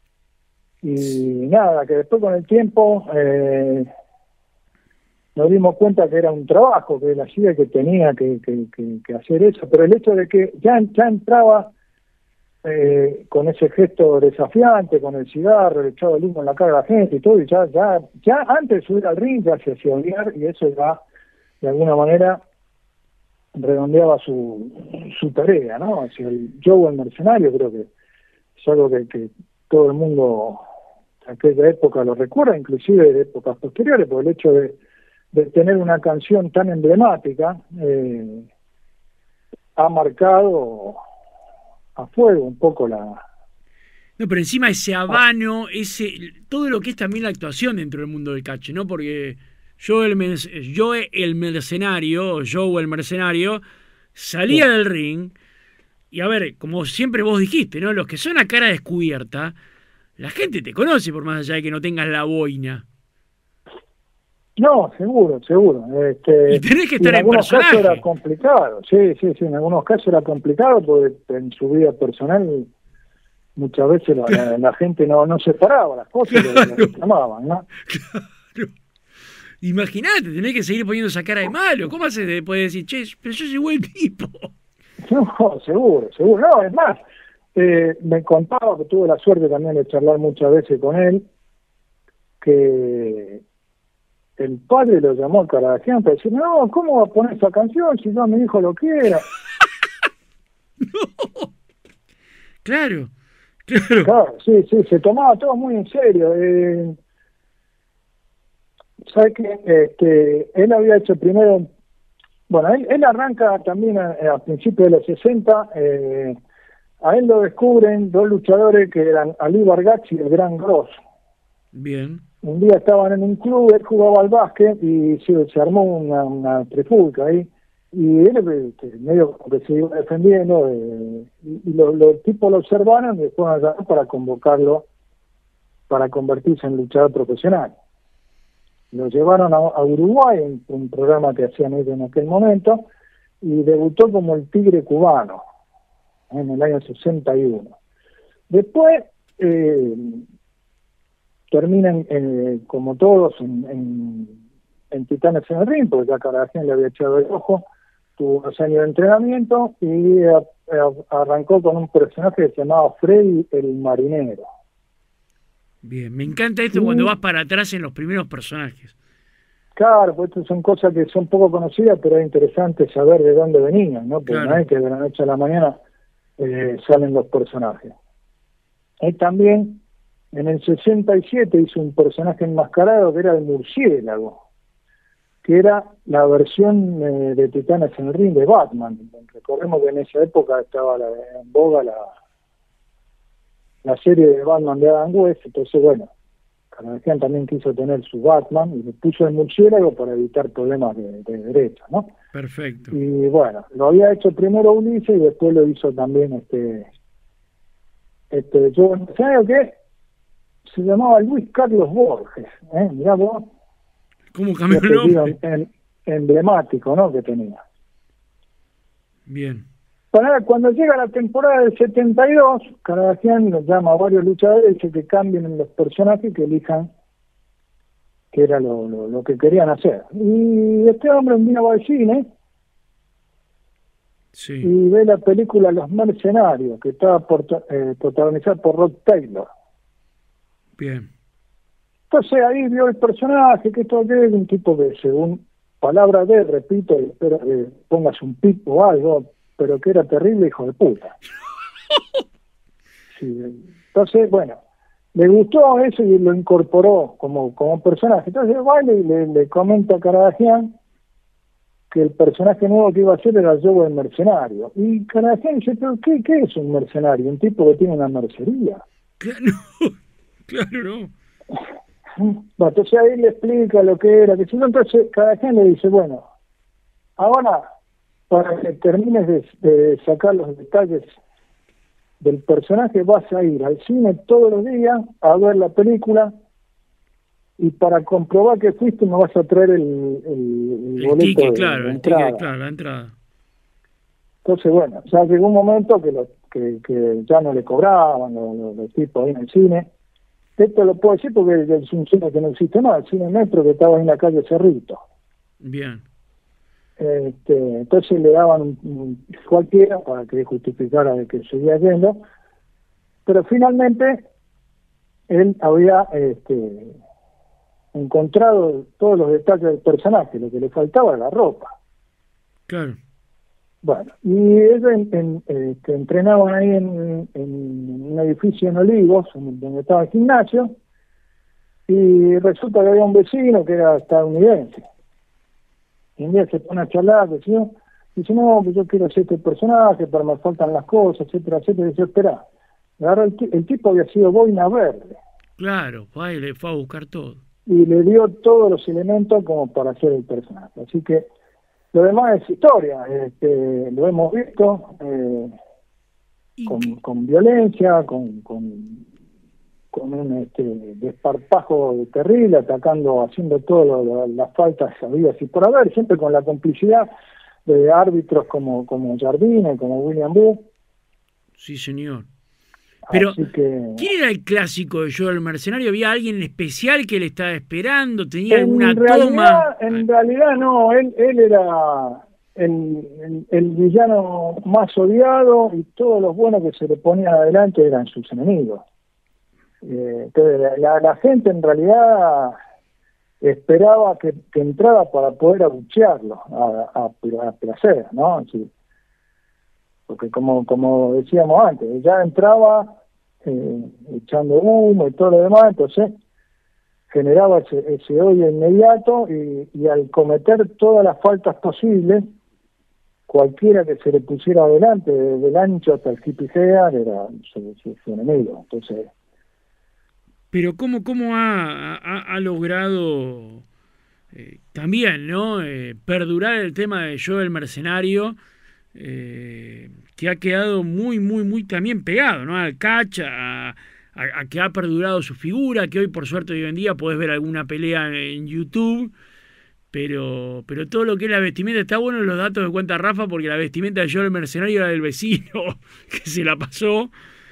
Y nada, que después con el tiempo eh, nos dimos cuenta que era un trabajo que él hacía, que tenía que, que, que, que hacer eso, pero el hecho de que ya, ya entraba eh, con ese gesto desafiante, con el cigarro, le echaba el humo en la cara a la gente y todo, y ya, ya, ya antes de subir al ring ya se hacía odiar, y eso ya de alguna manera redondeaba su, su tarea, ¿no? Hacia el Joe el Mercenario, creo que es algo que, que todo el mundo en aquella época lo recuerda, inclusive de épocas posteriores, por el hecho de de tener una canción tan emblemática, eh, ha marcado a fuego un poco la... No, pero encima ese habano, ese todo lo que es también la actuación dentro del mundo del catch, ¿no? Porque yo el, yo el mercenario, Joe el mercenario, salía sí. del ring, y a ver, como siempre vos dijiste, ¿no? Los que son a cara descubierta, la gente te conoce por más allá de que no tengas la boina. No, seguro, seguro. Este, y tenés que estar en, en personaje. En algunos casos era complicado, sí, sí, sí, en algunos casos era complicado porque en su vida personal muchas veces la, la, la gente no, no separaba las cosas, claro. Lo reclamaban, ¿no? Claro. Imagínate, tenés que seguir poniendo esa cara de malo. ¿Cómo haces después de decir, che, pero yo soy buen tipo? No, seguro, seguro. No, es más, eh, me contaba que tuve la suerte también de charlar muchas veces con él, que el padre lo llamó a Caradagian para decir, no, ¿cómo va a poner esa canción si yo a mi hijo lo quiera? No. Claro, claro. Claro, sí, sí, se tomaba todo muy en serio. Eh, ¿Sabes qué? Este, él había hecho primero, bueno, él, él arranca también a, a principios de los sesenta, eh, a él lo descubren dos luchadores que eran Ali Bargach y el Gran Gross. Bien. Un día estaban en un club, él jugaba al básquet y se, se armó una, una trifulca ahí. Y él este, medio como que se iba defendiendo, eh, y, y los lo, tipos lo observaron y después a llamar para convocarlo para convertirse en luchador profesional. Lo llevaron a, a Uruguay, en un programa que hacían ellos en aquel momento, y debutó como el Tigre Cubano en el año sesenta y uno. Después eh, terminan, eh, como todos, en, en, en Titanes en el Ring, porque ya Caradagian le había echado el ojo, tuvo unos años de entrenamiento y a, a, arrancó con un personaje que se llamaba Freddy el Marinero. Bien, me encanta esto Sí. cuando vas para atrás en los primeros personajes. Claro, pues estas son cosas que son poco conocidas, pero es interesante saber de dónde venían, ¿no? Porque Claro. no es que de la noche a la mañana eh, salen los personajes. Él también, en el sesenta y siete, hizo un personaje enmascarado que era el murciélago, que era la versión eh, de Titanes en el Ring de Batman. Recordemos que en esa época estaba la, en boga la, la serie de Batman de Adam West, entonces bueno, Cardassian también quiso tener su Batman y le puso el murciélago para evitar problemas de, de derechos, ¿no? Perfecto. Y bueno, lo había hecho primero Ulises y después lo hizo también este este yo ¿sabes qué? Se llamaba Luis Carlos Borges, ¿eh? Mirá vos, ¿Cómo qué cambió el apellido nombre? en- emblemático, ¿no? Que tenía. Bien. Bueno, cuando llega la temporada del setenta y dos, Cardassian los llama a varios luchadores y dice que cambien en los personajes y que elijan que era lo, lo, lo que querían hacer. Y este hombre un día va al cine Sí. y ve la película Los Mercenarios, que estaba porta- eh, protagonizada por Rod Taylor. Bien. Entonces ahí vio el personaje, que esto que es un tipo que según palabra de, repito, y espero que pongas un pip o algo, pero que era terrible hijo de puta. Sí, entonces, bueno, le gustó eso y lo incorporó como, como personaje. Entonces va y le, le, le comenta a Cardassian que el personaje nuevo que iba a hacer era Joe el mercenario. Y Cardassian dice, pero ¿qué, ¿qué es un mercenario? Un tipo que tiene una mercería. Claro, no. Claro, no. Bueno, entonces ahí le explica lo que era, que si no, entonces Cardassian le dice, bueno, ahora para que termines de, de sacar los detalles del personaje vas a ir al cine todos los días a ver la película y para comprobar que fuiste me vas a traer el, el, el El boleto ticket, de, claro, de el entrada. ticket, claro, la entrada. Entonces, bueno, ya llegó un momento que, lo, que, que ya no le cobraban los, los, los tipos ahí en el cine. Esto lo puedo decir porque es un cine que no existe más, el cine Metro que estaba ahí en la calle Cerrito. Bien. Este, entonces le daban un, un cualquiera para que justificara de que seguía yendo, pero finalmente él había este, encontrado todos los detalles del personaje, lo que le faltaba era la ropa. Claro. Bueno, y ellos en, en, este, entrenaban ahí en, en un edificio en Olivos, en donde estaba el gimnasio, y resulta que había un vecino que era estadounidense. Y un día se pone a charlar, decía, dice, no, que yo quiero hacer este personaje, pero me faltan las cosas, etcétera, etcétera. Y dice, espera, agarró el, el tipo había sido boina verde, Claro, va y le fue a buscar todo. y le dio todos los elementos como para hacer el personaje. Así que lo demás es historia, este, lo hemos visto eh, ¿Y con, qué- con violencia, con, con, con un este, desparpajo terrible, atacando, haciendo todas las faltas habidas y por haber, siempre con la complicidad de árbitros como, como Jardine, como William Booth. Sí, señor. Pero, Así que, ¿quién era el clásico de Joe el mercenario? ¿Había alguien en especial que le estaba esperando? ¿Tenía alguna en realidad, toma? en realidad no, él, él era el, el, el villano más odiado y todos los buenos que se le ponían adelante eran sus enemigos. Eh, entonces, la, la, la gente en realidad esperaba que, que entrara para poder abuchearlo a, a, a placer, ¿no? Así, porque como como decíamos antes, ya entraba eh, echando humo y todo lo demás, entonces generaba ese, ese odio inmediato y, y al cometer todas las faltas posibles, cualquiera que se le pusiera adelante, desde el ancho hasta el hippie hair, era su, su, su enemigo. Entonces, Pero ¿cómo, cómo ha, ha, ha logrado eh, también, ¿no? Eh, perdurar el tema de Joe el mercenario, eh, que ha quedado muy, muy, muy también pegado, ¿no? Al catch, a, a, a que ha perdurado su figura, que hoy por suerte hoy en día podés ver alguna pelea en YouTube, pero, pero todo lo que es la vestimenta, está bueno los datos que cuenta Rafa, porque la vestimenta de Joe el mercenario era del vecino, que se la pasó,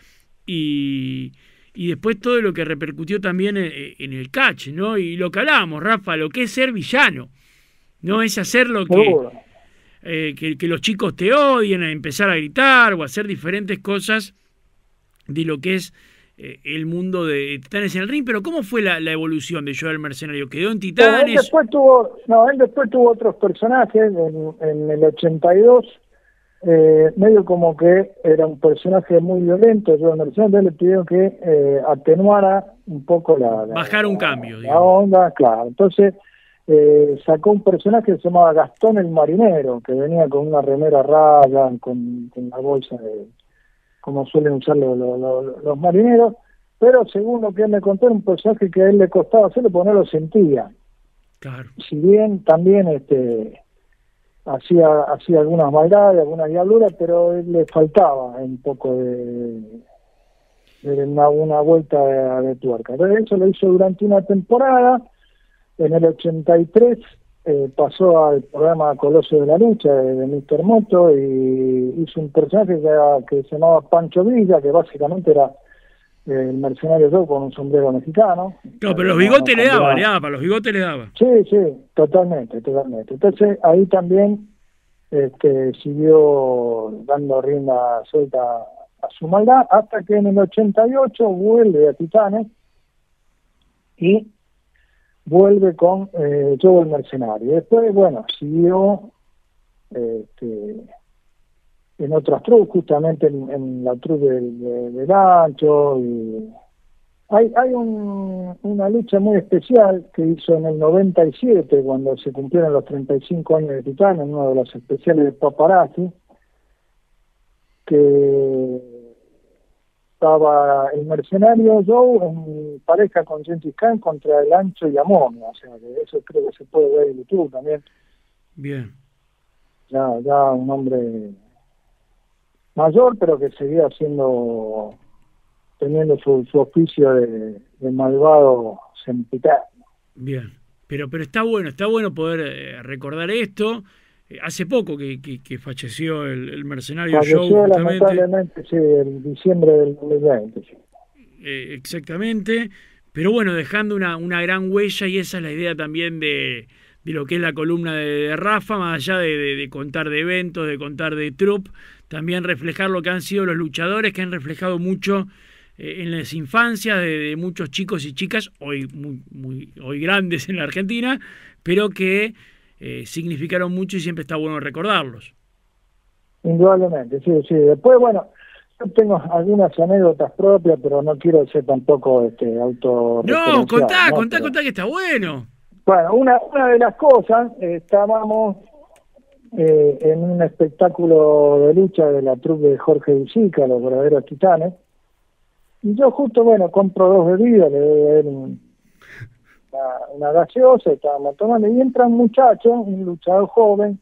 y... Y después todo lo que repercutió también en, en el catch, ¿no? Y lo que hablábamos, Rafa, lo que es ser villano, no es hacer lo que, seguro. eh, que, que los chicos te odien, a empezar a gritar o hacer diferentes cosas de lo que es eh, el mundo de Titanes en el ring, pero ¿cómo fue la, la evolución de Joe el Mercenario? ¿Quedó en Bueno, él Titanes? después tuvo, no, él después tuvo otros personajes en, en el ochenta y dos, eh, medio como que era un personaje muy violento, Joe el Mercenario, le pidieron que eh, atenuara un poco la, la Bajar un cambio, la digamos. onda, claro. Entonces eh, sacó un personaje que se llamaba Gastón el Marinero, que venía con una remera raya, con, con una bolsa de, como suelen usar los, los, los, los marineros, pero según lo que él me contó, era un personaje que a él le costaba hacerlo porque no lo sentía. Claro. Si bien también este hacía hacía algunas maldades, algunas diabluras, pero él le faltaba un poco de, de una, una vuelta de, de tuerca. Entonces eso lo hizo durante una temporada. En el ochenta y tres eh, pasó al programa Coloso de la Lucha de, de míster Moto y hizo un personaje que, era, que se llamaba Pancho Villa, que básicamente era el Mercenario Joe con un sombrero mexicano. Claro, pero los No, bigotes no le daba, cambiaba. le daba, para los bigotes le daba. Sí, sí, totalmente, totalmente. Entonces ahí también este, siguió dando rienda suelta a su maldad, hasta que en el ochenta y ocho vuelve a Titanes y vuelve con eh, Joe el Mercenario. Después, bueno, siguió este, en otras trubas, justamente en, en la troupe del, de, del Ancho. Y hay hay un, una lucha muy especial que hizo en el noventa y siete, cuando se cumplieron los treinta y cinco años de Titanes, en uno de los especiales de Paparazzi, que estaba el Mercenario Joe en pareja con Gengis Khan contra el Ancho y Amomia, o sea que eso creo que se puede ver en YouTube también. Bien. Ya, ya un hombre mayor, pero que seguía siendo, teniendo su, su oficio de, de malvado sempiterno. Bien, pero pero está bueno, está bueno poder eh, recordar esto. Eh, hace poco que, que, que falleció el, el Mercenario Joe, Falleció justamente. lamentablemente, sí, en diciembre del dos mil veinte. Sí. Eh, exactamente, pero bueno, dejando una, una gran huella, y esa es la idea también de, de lo que es la columna de, de Rafa, más allá de, de, de contar de eventos, de contar de troupe, también reflejar lo que han sido los luchadores, que han reflejado mucho eh, en las infancias de, de muchos chicos y chicas, hoy muy, muy hoy grandes en la Argentina, pero que eh, significaron mucho y siempre está bueno recordarlos. Indudablemente, sí, sí. Después, bueno, yo tengo algunas anécdotas propias, pero no quiero ser tampoco este auto. No, contá, ¿no? contá, Pero, contá que está bueno. bueno, una, una de las cosas, eh, estábamos eh, en un espectáculo de lucha de la troupe de Jorge Visica, Los Verdaderos Titanes, y yo justo, bueno, compro dos bebidas, le doy a él un, una, una gaseosa, estábamos tomando, y entra un muchacho, un luchador joven,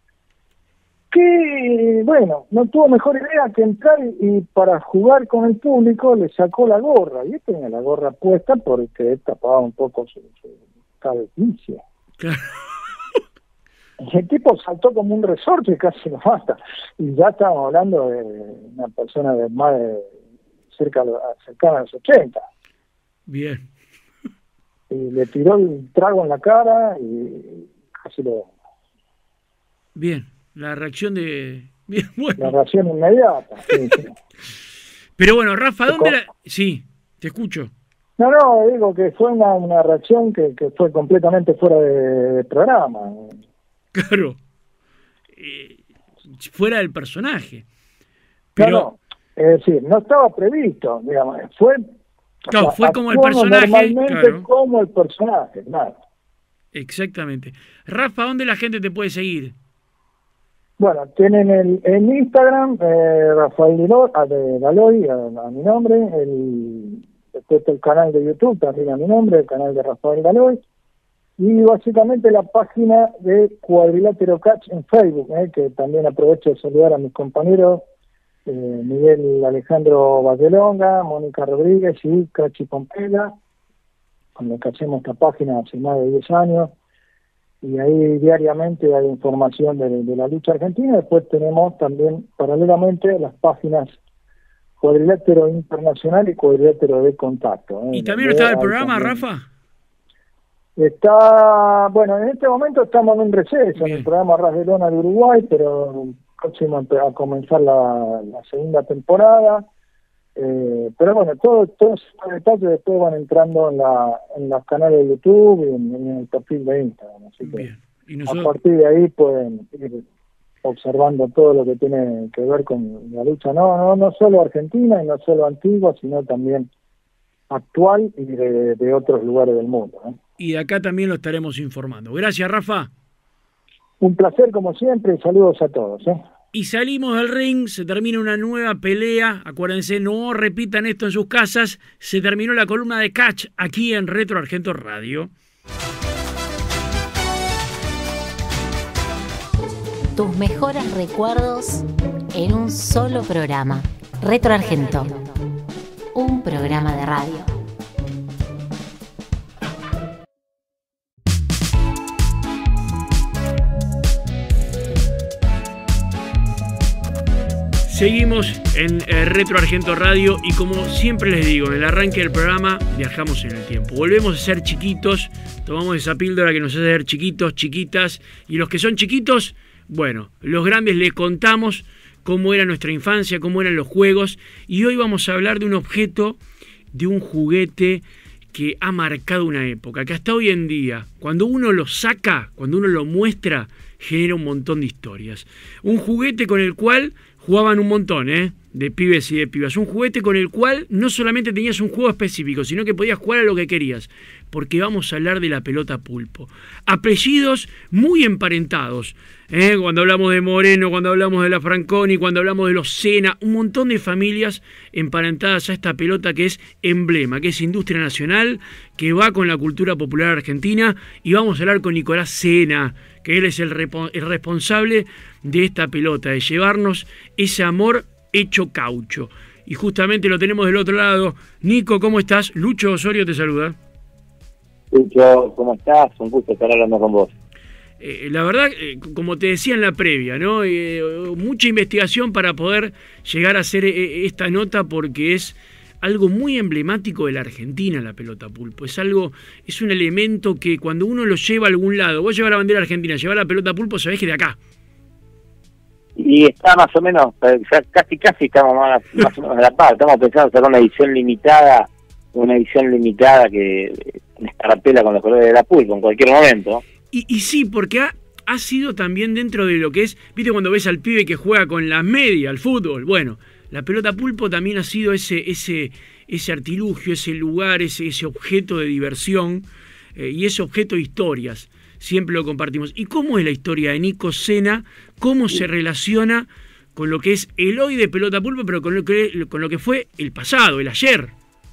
que, bueno, no tuvo mejor idea que entrar y, y para jugar con el público le sacó la gorra, y él tenía la gorra puesta porque él tapaba un poco su, su calvicie. Claro. Y el tipo saltó como un resorte y casi lo mata. Y ya estábamos hablando de una persona de más de cerca cercana a los ochenta. Bien. Y le tiró el trago en la cara y casi lo... Bien, la reacción de... Bien, bueno. La reacción inmediata. Sí, sí. Pero bueno, Rafa, ¿dónde Co- la...? Sí, te escucho. No, no, digo que fue una, una reacción que, que fue completamente fuera de, de programa. Claro. Eh, fuera del personaje. Pero, No, no, es decir, no estaba previsto, digamos, fue... o claro, sea, fue como el actuamos personaje, normalmente claro. como el personaje, claro. exactamente. Rafa, ¿dónde la gente te puede seguir? Bueno, tienen el en Instagram, eh, Rafael Dilo- a, de Galoy, a, a mi nombre, el, después está el canal de YouTube, también a mi nombre, el canal de Rafael Galoy, y básicamente la página de Cuadrilátero Catch en Facebook, eh, que también aprovecho de saludar a mis compañeros, eh, Miguel Alejandro Valdelonga, Mónica Rodríguez y Cachi Pompela, con los que hacemos esta página hace más de diez años, y ahí diariamente hay información de, de la lucha argentina. Después tenemos también paralelamente las páginas Cuadrilátero Internacional y Cuadrilátero de Contacto. ¿eh? ¿Y también Donde estaba el hay programa, también- Rafa? Está, bueno, en este momento estamos en un receso Bien. en el programa Ras de Lona de Uruguay, pero próximo a comenzar la, la segunda temporada. Eh, pero bueno, todo, todos esos detalles después van entrando en, la, en los canales de YouTube y en, en el perfil de Instagram. Así que Bien. Y nosotros... a partir de ahí pueden ir observando todo lo que tiene que ver con la lucha, no, no, no solo argentina y no solo antigua, sino también actual y de, de otros lugares del mundo, ¿eh? Y de acá también lo estaremos informando. Gracias, Rafa. Un placer como siempre y saludos a todos, ¿eh? Y salimos del ring, se termina una nueva pelea. Acuérdense, no repitan esto en sus casas. Se terminó la columna de Catch aquí en Retro Argento Radio. Tus mejores recuerdos en un solo programa. Retro Argento. Un programa de radio. Seguimos en eh, Retro Argento Radio y como siempre les digo, en el arranque del programa viajamos en el tiempo. Volvemos a ser chiquitos, tomamos esa píldora que nos hace ser chiquitos, chiquitas, y los que son chiquitos, bueno, los grandes les contamos cómo era nuestra infancia, cómo eran los juegos, y hoy vamos a hablar de un objeto, de un juguete que ha marcado una época, que hasta hoy en día, cuando uno lo saca, cuando uno lo muestra, genera un montón de historias. Un juguete con el cual jugaban un montón, ¿eh? De pibes y de pibas. Un juguete con el cual no solamente tenías un juego específico, sino que podías jugar a lo que querías. Porque vamos a hablar de la pelota pulpo. Apellidos muy emparentados. ¿eh? Cuando hablamos de Moreno, cuando hablamos de la Franconi, cuando hablamos de los Sena, un montón de familias emparentadas a esta pelota que es emblema, que es industria nacional, que va con la cultura popular argentina. Y vamos a hablar con Nicolás Sena, que él es el, el responsable de esta pelota, de llevarnos ese amor hecho caucho. Y justamente lo tenemos del otro lado. Nico, ¿cómo estás? Lucho Osorio te saluda. Lucho, ¿cómo estás? Un gusto estar hablando con vos. Eh, la verdad, eh, como te decía en la previa, ¿no? Eh, mucha investigación para poder llegar a hacer eh, esta nota porque es algo muy emblemático de la Argentina, la pelota pulpo. Es algo, es un elemento que cuando uno lo lleva a algún lado, vos llevas la bandera argentina, llevas la pelota pulpo, sabés que de acá. Y está más o menos, ya casi casi estamos más, más o menos a la par. Estamos pensando hacer una edición limitada, una edición limitada que escarapela con los colores de la pulpo en cualquier momento. Y, y sí, porque ha, ha sido también dentro de lo que es, viste cuando ves al pibe que juega con las medias, al fútbol, bueno, la pelota pulpo también ha sido ese, ese, ese artilugio, ese lugar, ese, ese objeto de diversión eh, y ese objeto de historias. Siempre lo compartimos. ¿Y cómo es la historia de Nico Sena? ¿Cómo se relaciona con lo que es el hoy de pelota pulpo, pero con lo que, con lo que fue el pasado, el ayer?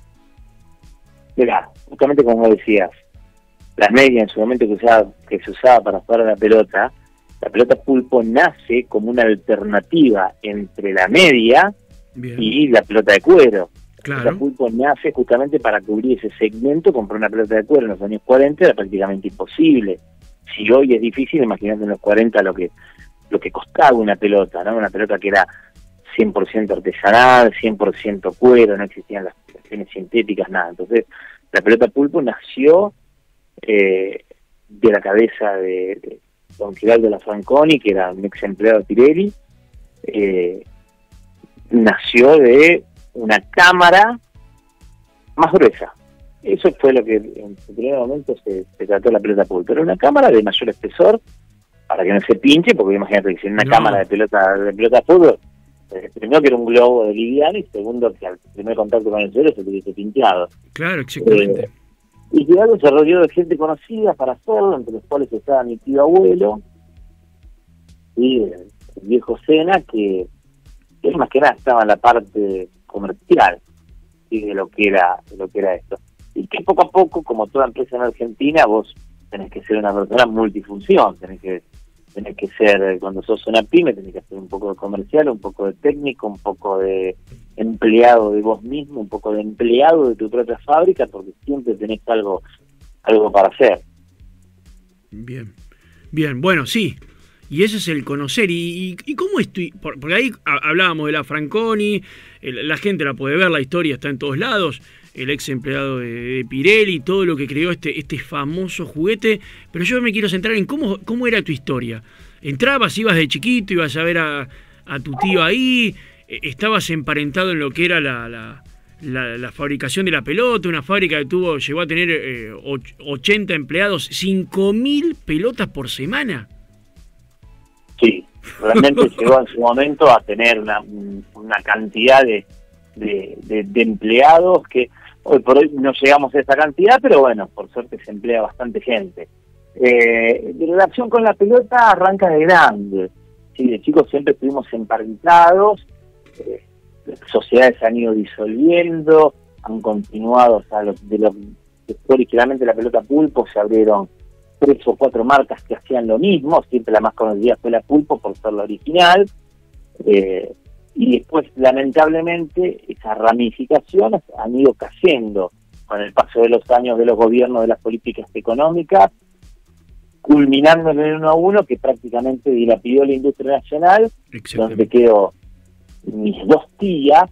Mirá, justamente como decías, las medias en su momento que, usaba, que se usaba para jugar a la pelota, la pelota pulpo nace como una alternativa entre la media Bien. y la pelota de cuero. Claro. La pelota pulpo nace justamente para cubrir ese segmento. Comprar una pelota de cuero en los años cuarenta era prácticamente imposible. Si hoy es difícil, imagínate en los cuarenta lo que lo que costaba una pelota, ¿no? Una pelota que era cien por ciento artesanal, cien por ciento cuero, no existían las cuestiones sintéticas, nada. Entonces, la pelota pulpo nació eh, de la cabeza de, de don Giraldo La Franconi, que era un ex empleado de Pirelli. Eh, nació de una cámara más gruesa. Eso fue lo que en su primer momento se, se trató la pelota pulpo. Era una cámara de mayor espesor, para que no se pinche, porque imagínate que si en una no. cámara de pelota de pelota fútbol, eh, primero que era un globo de liviano y segundo que al primer contacto con el suelo se tuviese pinchado. Claro, exactamente. Eh, y Giraldo se rodeó de gente conocida para hacerlo, entre los cuales estaba mi tío abuelo y el, el viejo Sena, que, que más que nada estaba en la parte comercial, ¿sí? de lo que era de lo que era esto. Y que poco a poco, como toda empresa en Argentina, vos tenés que ser una persona multifunción, tenés que tenés que ser, cuando sos una pyme, tenés que hacer un poco de comercial, un poco de técnico, un poco de empleado de vos mismo, un poco de empleado de tu propia fábrica, porque siempre tenés algo algo para hacer. Bien, bien, bueno, sí. Y ese es el conocer. ¿Y, y, y cómo estoy? Porque ahí hablábamos de la Franconi, el, la gente la puede ver, la historia está en todos lados, el ex empleado de, de Pirelli, todo lo que creó este, este famoso juguete, pero yo me quiero centrar en cómo, cómo era tu historia. ¿Entrabas, ibas de chiquito, ibas a ver a, a tu tío ahí? estabas emparentado en lo que era la, la, la, la fabricación de la pelota, una fábrica que tuvo llegó a tener eh, ochenta empleados, cinco mil pelotas por semana. Sí, realmente llegó en su momento a tener una, una cantidad de, de, de, de empleados que hoy por hoy no llegamos a esa cantidad, pero bueno, por suerte se emplea bastante gente. Eh, de relación con la pelota arranca de grande. Sí, de chicos siempre estuvimos emparentados, eh, las sociedades se han ido disolviendo, han continuado, o sea, los, de los, originalmente la pelota Pulpo se abrieron tres o cuatro marcas que hacían lo mismo, siempre la más conocida fue la Pulpo por ser la original, eh, y después lamentablemente esas ramificaciones han ido cayendo con el paso de los años de los gobiernos de las políticas económicas, culminando en el uno a uno que prácticamente dilapidó la industria nacional, donde quedó mis dos tías,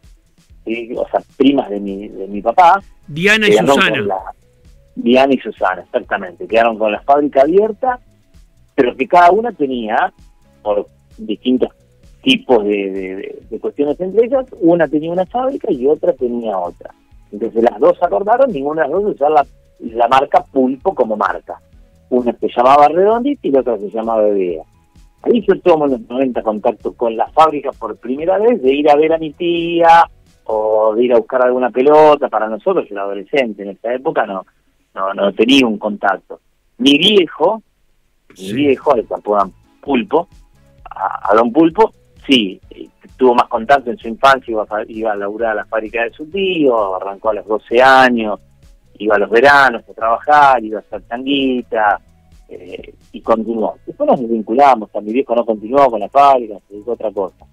eh, o sea, primas de mi, de mi papá. Diana y Susana. La, Diana y Susana, exactamente. Quedaron con la fábrica abierta, pero que cada una tenía, por distintos tipos de, de, de, de cuestiones entre ellas, una tenía una fábrica y otra tenía otra. Entonces las dos acordaron, ninguna de las dos usar la, la marca Pulpo como marca. Una se llamaba Redondit y la otra se llamaba Bebea. Ahí yo tomo en los noventa contacto con la fábrica por primera vez, de ir a ver a mi tía o de ir a buscar alguna pelota. Para nosotros, yo era adolescente en esa época, no no no tenía un contacto. Mi viejo, sí. mi viejo, al que apodan Pulpo, a, a don Pulpo, sí, tuvo más contacto en su infancia, iba a, iba a laburar a la fábrica de su tío, arrancó a los doce años, iba a los veranos a trabajar, iba a hacer tanguita, eh, y continuó. Después nos desvinculamos, a mi viejo no continuó con la fábrica, se dedicó a otra cosa.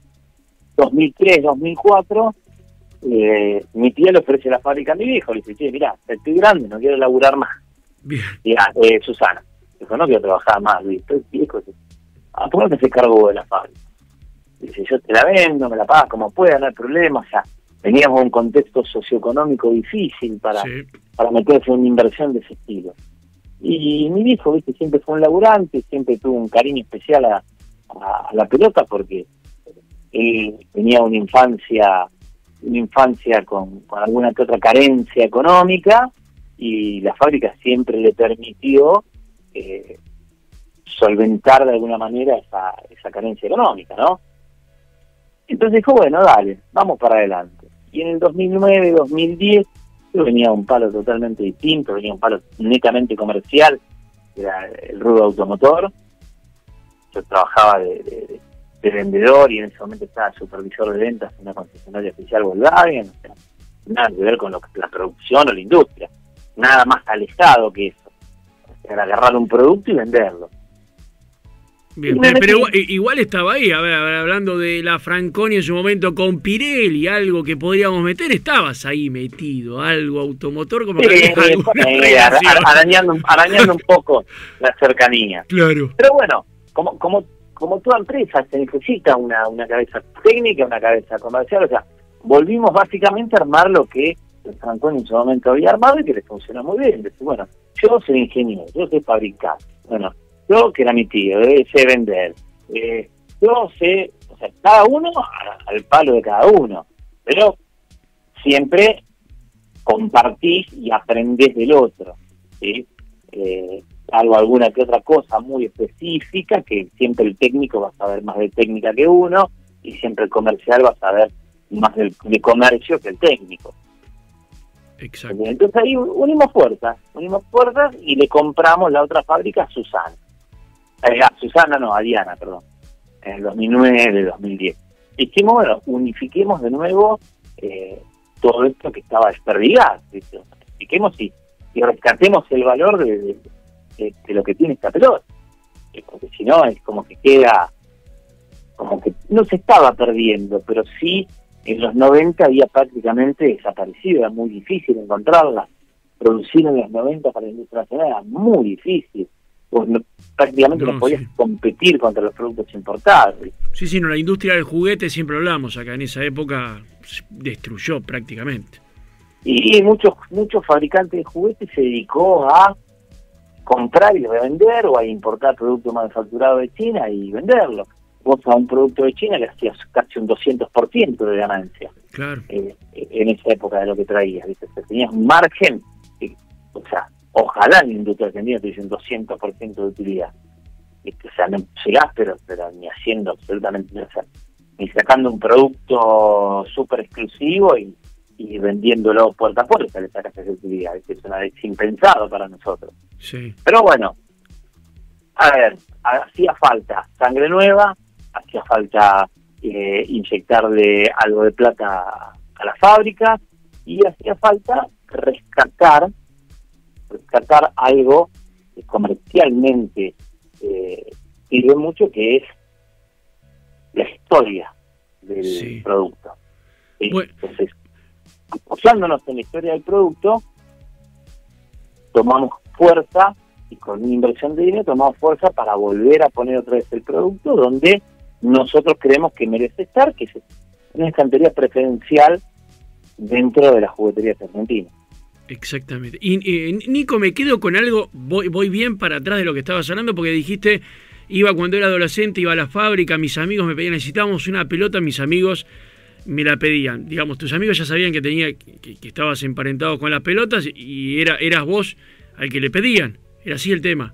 dos mil tres, dos mil cuatro, eh, mi tía le ofrece la fábrica a mi viejo, le dice, che, mirá, estoy grande, no quiero laburar más. Bien. Y, ah, eh, Susana, dijo, no quiero trabajar más, Luis, estoy viejo. Ah, ¿por qué no te haces cargo de la fábrica? Dice, yo te la vendo, me la pagas como pueda, no hay problema, o sea, teníamos un contexto socioeconómico difícil para, sí. para meterse en una inversión de ese estilo. Y mi viejo, viste, siempre fue un laburante, siempre tuvo un cariño especial a, a, a la pelota porque él tenía una infancia una infancia con, con alguna que otra carencia económica y la fábrica siempre le permitió eh, solventar de alguna manera esa, esa carencia económica, ¿no? Entonces dijo, bueno, dale, vamos para adelante. Y en el dos mil nueve, dos mil diez, yo venía un palo totalmente distinto, venía un palo netamente comercial, era el rubro automotor. Yo trabajaba de, de, de vendedor y en ese momento estaba supervisor de ventas en una concesionaria oficial Volkswagen, o sea, nada que ver con lo que la producción o la industria, nada más alejado que eso. Era agarrar un producto y venderlo. Bien, pero, pero igual, igual estaba ahí, a ver, a ver, hablando de la Franconia en su momento con Pirelli, algo que podríamos meter, estabas ahí metido, algo automotor, como sí, que sí, sí, arañando, arañando un poco la cercanía. Claro. Pero bueno, como como como toda empresa se necesita una, una cabeza técnica, una cabeza comercial, o sea, volvimos básicamente a armar lo que el Franconia en su momento había armado y que le funcionó muy bien. Entonces, bueno, yo soy ingeniero, yo sé fabricar, bueno, yo, que era mi tío, eh, sé vender, eh, yo sé, o sea, cada uno al palo de cada uno, pero siempre compartís y aprendés del otro, ¿sí? Eh, algo, alguna que otra cosa muy específica, que siempre el técnico va a saber más de técnica que uno, y siempre el comercial va a saber más del, de comercio que el técnico. Exacto. Entonces ahí unimos fuerzas, unimos fuerzas y le compramos la otra fábrica a Susana. Eh, a Susana no, a Diana, perdón, en el dos mil nueve, dos mil diez. Dijimos, bueno, unifiquemos de nuevo eh, todo esto que estaba desperdigado, ¿viste? Unifiquemos y, y rescatemos el valor de, de, de, de lo que tiene esta pelota, porque si no es como que queda, como que no se estaba perdiendo, pero sí en los noventa había prácticamente desaparecido, era muy difícil encontrarla. Producir en los noventa para la industria nacional era muy difícil. Pues no, prácticamente no, no podías sí. competir contra los productos importados. Sí, sí, no, la industria del juguete siempre hablamos acá, en esa época destruyó prácticamente. Y muchos muchos fabricantes de juguetes se dedicó a comprar y revender o a importar productos manufacturados de China y venderlos. vos a un producto de China le hacías casi un doscientos por ciento de ganancia. Claro. Eh, en esa época de lo que traías, ¿viste? O sea, tenías un margen, que, o sea, ojalá en la industria argentina tuviese un doscientos por ciento de utilidad. ¿Viste? O sea, no llegás, pero, pero ni haciendo absolutamente nada, o sea, ni sacando un producto súper exclusivo y, y vendiéndolo puerta a puerta, le sacas esa utilidad. ¿Viste? Es una vez impensado para nosotros. Sí. Pero bueno, a ver, hacía falta sangre nueva, hacía falta eh, inyectarle algo de plata a la fábrica y hacía falta rescatar rescatar algo que comercialmente eh, sirve mucho, que es la historia del sí. producto. ¿Sí? Bueno. Entonces, apoyándonos en la historia del producto, tomamos fuerza y con una inversión de dinero tomamos fuerza para volver a poner otra vez el producto donde nosotros creemos que merece estar, que es una estantería preferencial dentro de las jugueterías argentinas. Exactamente. Y eh, Nico, me quedo con algo, voy, voy bien para atrás de lo que estabas hablando, porque dijiste, iba cuando era adolescente, iba a la fábrica, mis amigos me pedían, necesitábamos una pelota, mis amigos me la pedían. Digamos, tus amigos ya sabían que tenía que, que estabas emparentado con las pelotas y era eras vos al que le pedían. Era así el tema.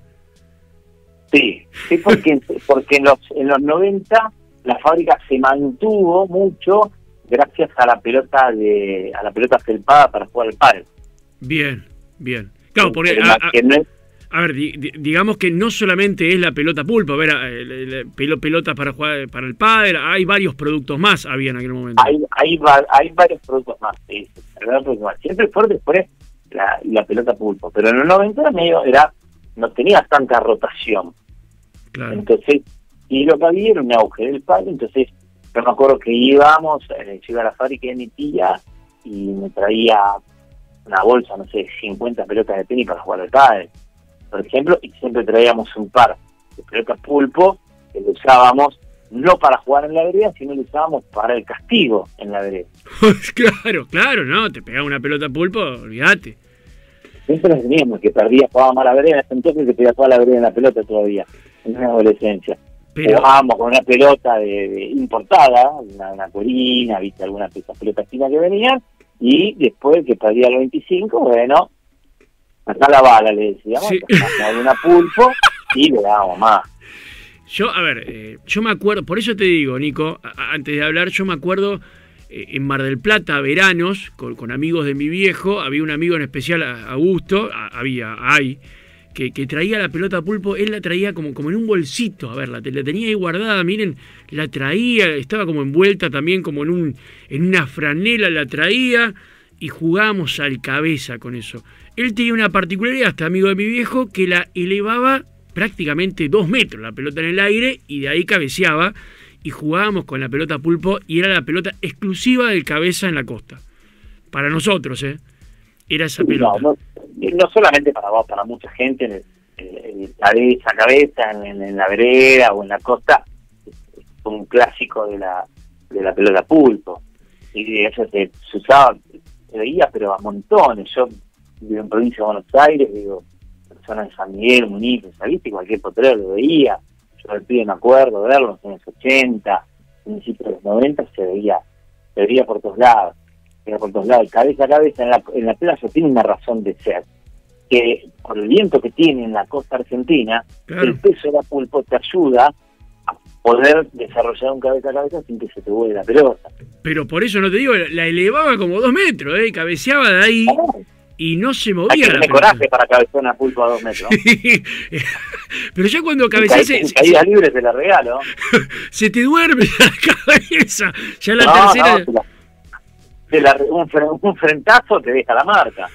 Sí, sí, porque, porque en los en los noventa la fábrica se mantuvo mucho gracias a la pelota de a la pelota felpada para jugar al pádel. Bien, bien. Claro, porque Pero a, más que no es- a ver, di- di- digamos que no solamente es la pelota pulpa, a ver, eh, la- la pelo- pelotas para jugar para el pádel, hay varios productos más había en aquel momento. hay hay, va- hay varios productos más, sí, sí, hay varios productos más. Siempre fue después la, la pelota pulpo, pero en los noventa era medio, era no tenía tanta rotación. Claro. Entonces, y lo que había era un auge del pádel. Entonces yo me acuerdo que íbamos, eh, yo iba a la fábrica de mi tía y me traía una bolsa, no sé, cincuenta pelotas de tenis para jugar al pádel, por ejemplo, y siempre traíamos un par de pelotas pulpo que lo usábamos no para jugar en la vereda, sino lo usábamos para el castigo en la vereda. Claro, claro, no, te pegaba una pelota pulpo, olvídate. Siempre nos teníamos que perdía, jugábamos a la vereda, entonces se pegaba toda la vereda en la pelota todavía, en la adolescencia. Pero Jugábamos con una pelota de, de importada, una, una cuerina, viste, alguna de esas pelotas finas que venían, y después que perdía los veinticinco, bueno, acá la bala, le decíamos, Sí. tomamos una pulpo y le dábamos más. yo, a ver, eh, yo me acuerdo, por eso te digo, Nico, a- a- antes de hablar, yo me acuerdo eh, en Mar del Plata, veranos, con, con amigos de mi viejo, había un amigo en especial, a- Augusto, a- había, hay, que, que traía la pelota pulpo, él la traía como, como en un bolsito, a ver, la, te- la tenía ahí guardada, miren, la traía, estaba como envuelta también como en, un, en una franela, la traía y jugábamos al cabeza con eso. Él tenía una particularidad, este amigo de mi viejo, que la elevaba prácticamente dos metros la pelota en el aire y de ahí cabeceaba y jugábamos con la pelota pulpo y era la pelota exclusiva del cabeza en la costa. Para nosotros, ¿eh? Era esa pelota. No, no, no solamente para vos, para mucha gente, en, el, en, en cabeza, cabeza en, en, en la vereda o en la costa, es, es un clásico de la de la pelota pulpo. Y eso se, se usaba, se veía, pero a montones. Yo vivo en provincia de Buenos Aires, digo, personas de San Miguel, Muniz, ¿viste? Cualquier potrero lo veía. Yo al pibe me acuerdo de verlo en los ochenta, principios de los noventa, se veía, se veía por todos lados. por todos lados, cabeza a cabeza en la, en la playa, tiene una razón de ser, que por el viento que tiene en la costa argentina, Claro. el peso de la pulpo te ayuda a poder desarrollar un cabeza a cabeza sin que se te vuelva la pelota. Pero por eso no te digo, la elevaba como dos metros, ¿eh? Cabeceaba de ahí y no se Hay movía que la tener pelota. coraje para cabecear una pulpo a dos metros. Pero ya cuando En cabeceas se, caída libre te la regalo. se te duerme la cabeza. Ya la no, tercera... no, te la- te la- un, fre- un frentazo te deja la marca.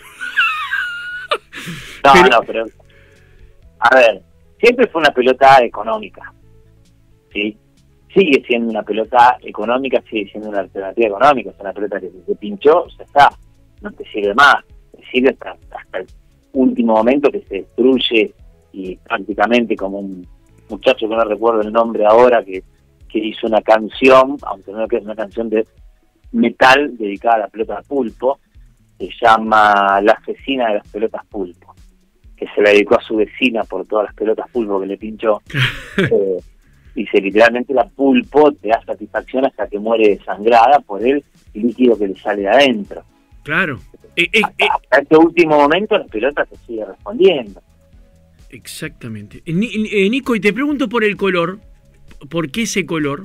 No, Pero- no, pero... A ver, siempre fue una pelota económica. ¿Sí? Sigue siendo una pelota económica, sigue siendo una alternativa económica. Es una pelota que si se pinchó, ya está. No te sirve más. Te sirve hasta, hasta el último momento que se destruye y prácticamente como un muchacho que no recuerdo el nombre ahora, que, que hizo una canción, aunque no es una canción de metal dedicada a la pelota pulpo, se llama La asesina de las pelotas pulpo, que se la dedicó a su vecina por todas las pelotas pulpo que le pinchó. eh, Dice, literalmente la pulpo te da satisfacción hasta que muere desangrada por el líquido que le sale de adentro. Claro. Eh, eh, hasta, eh. hasta este último momento la pelota se sigue respondiendo. Exactamente. Eh, Nico, y te pregunto por el color. ¿Por qué ese color?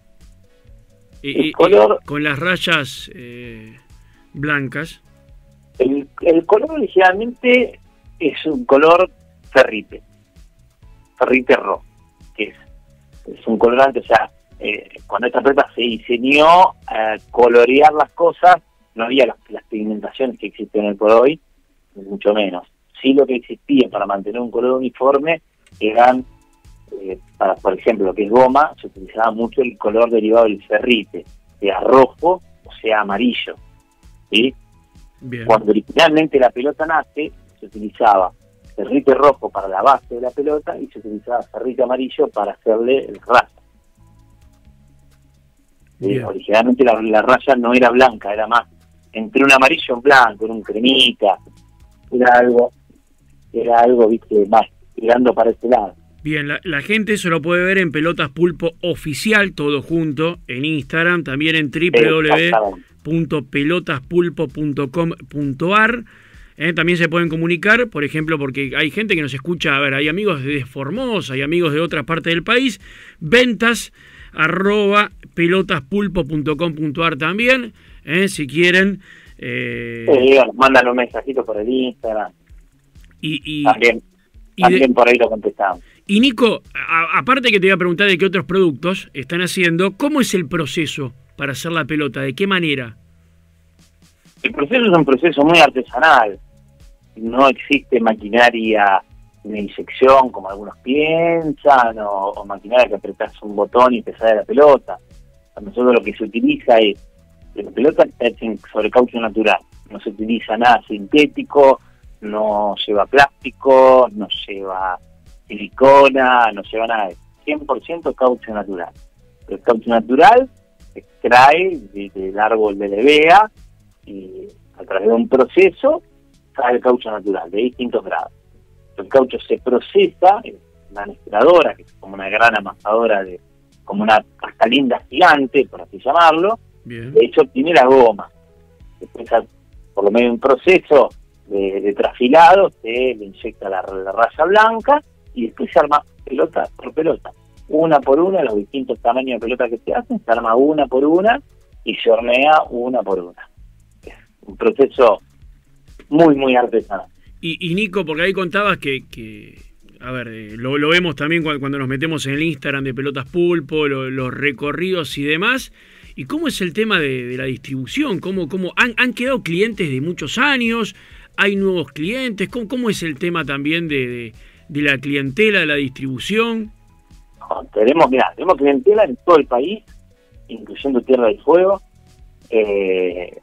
El eh, color... Eh, con las rayas eh, blancas. El, el color originalmente es un color ferrite. Ferrite rojo, que es, es un colorante, o sea, eh, cuando esta pelota se diseñó a colorear las cosas, no había las, las pigmentaciones que existen hoy por hoy, mucho menos. Sí, lo que existía para mantener un color uniforme eran, eh, para por ejemplo, lo que es goma, se utilizaba mucho el color derivado del ferrite, sea rojo o sea amarillo, ¿sí? Bien. Cuando originalmente la pelota nace, se utilizaba ferrite rojo para la base de la pelota y se utilizaba ferrite amarillo para hacerle el raso. ¿Sí? Originalmente la, la raya no era blanca, era más entre un amarillo y un blanco, era un cremita, era algo, era algo, viste, más tirando para este lado. Bien, la, la gente eso lo puede ver en Pelotas Pulpo Oficial, todo junto, en Instagram, también en w w w punto pelotas pulpo punto com punto a r. Eh, también se pueden comunicar, por ejemplo, porque hay gente que nos escucha, a ver, hay amigos de Formosa, hay amigos de otras partes del país, ventas arroba pelotaspulpo punto com punto a r también, eh, si quieren. Eh, sí, mandan un mensajito por el Instagram. Y, y, también y también de, por ahí lo contestamos. Y Nico, a, aparte que te voy a preguntar de qué otros productos están haciendo, ¿cómo es el proceso para hacer la pelota? ¿De qué manera? El proceso es un proceso muy artesanal. No existe maquinaria de inyección como algunos piensan, o, o maquinaria que apretás un botón y te sale la pelota. A nosotros lo que se utiliza es, la pelota está hecha sobre caucho natural. No se utiliza nada sintético, no lleva plástico, no lleva silicona, no lleva nada. cien por ciento caucho natural. El caucho natural se extrae de, del árbol de la hevea y a través de un proceso sale el caucho natural de distintos grados. El caucho se procesa en una mezcladora, que es como una gran amasadora, de como una pasta linda gigante, por así llamarlo. Bien. De hecho tiene la goma. Después, por lo medio de un proceso de, de trasfilado, se le inyecta la, la raya blanca y después se arma pelota por pelota. Una por una, los distintos tamaños de pelota que se hacen, se arma una por una y se hornea una por una. Es un proceso muy, muy artesanal. Y, y Nico, porque ahí contabas que, que a ver, eh, lo, lo vemos también cuando, cuando nos metemos en el Instagram de Pelotas Pulpo, lo, los recorridos y demás. ¿Y cómo es el tema de, de la distribución? ¿Cómo, cómo han, han quedado clientes de muchos años? ¿Hay nuevos clientes? ¿Cómo, cómo es el tema también de, de, de la clientela, de la distribución? No, tenemos, mirá, tenemos clientela en todo el país, incluyendo Tierra del Fuego. Eh,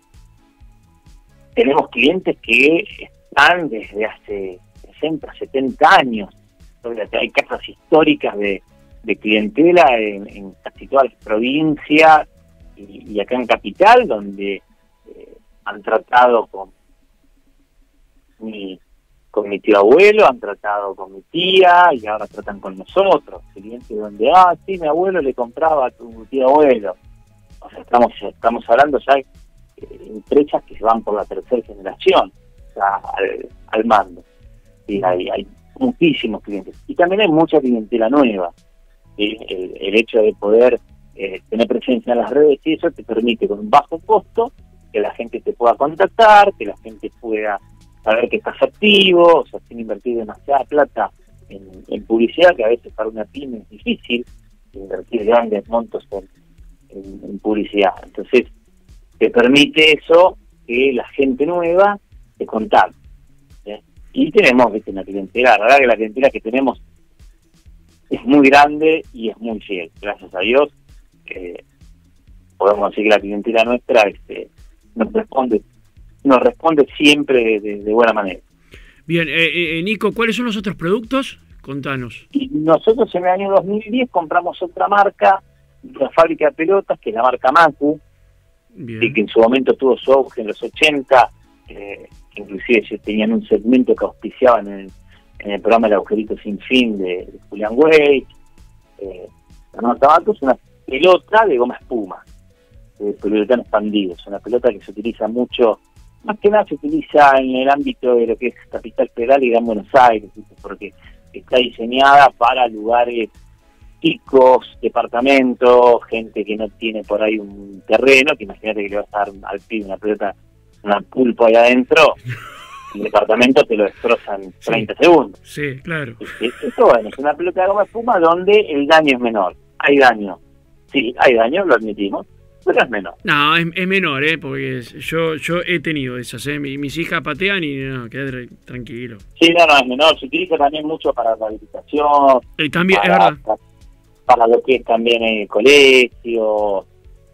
tenemos clientes que están desde hace sesenta, setenta años. Hay casas históricas de, de clientela en, en casi todas las provincias y, y acá en Capital, donde eh, han tratado con mi, con mi tío abuelo, han tratado con mi tía y ahora tratan con nosotros. Clientes donde, ah, sí, mi abuelo le compraba a tu tío abuelo. O sea, estamos, estamos hablando ya de empresas que se van por la tercera generación, o sea, al, al mando. Y hay, hay muchísimos clientes. Y también hay mucha clientela nueva. ¿Sí? El, el hecho de poder eh, tener presencia en las redes y eso te permite con un bajo costo que la gente te pueda contactar, que la gente pueda saber que estás activo, o sea, sin invertir demasiada plata en, en publicidad, que a veces para una pyme es difícil invertir grandes montos en, en, en publicidad. Entonces, te permite eso que la gente nueva te contacte. ¿Sí? Y tenemos, viste, una clientela, la verdad que la clientela que tenemos es muy grande y es muy fiel, gracias a Dios. Eh, podemos decir que la clientela nuestra este, nos responde nos responde siempre de, de, de buena manera. Bien, eh, eh, Nico, ¿cuáles son los otros productos? Contanos. Y nosotros en el año dos mil diez compramos otra marca, una fábrica de pelotas, que es la marca Macu, y que en su momento tuvo su auge en los ochenta, eh, que inclusive tenían un segmento que auspiciaban en el, en el programa El Agujerito Sin Fin de, de Julián Wey. Eh, No, tabaco es una pelota de goma espuma, de poliuretano expandido. Es una pelota que se utiliza mucho, más que nada se utiliza en el ámbito de lo que es Capital Federal y Gran Buenos Aires, porque está diseñada para lugares chicos, departamentos, gente que no tiene por ahí un terreno, que imagínate que le vas a dar al pibe una pelota, una pulpo ahí adentro, el departamento te lo destrozan en treinta segundos. Sí, claro. Esto, bueno, es una pelota de goma espuma donde el daño es menor. Hay daño, sí, hay daño, lo admitimos, pero es menor. No, es, es menor, ¿eh? Porque yo yo he tenido esas, ¿eh? Mi, mis hijas patean y no, queda tranquilo. Sí, no, no, es menor. Se utiliza también mucho para rehabilitación. Y también, para, es verdad. Para, para lo que es también el colegio.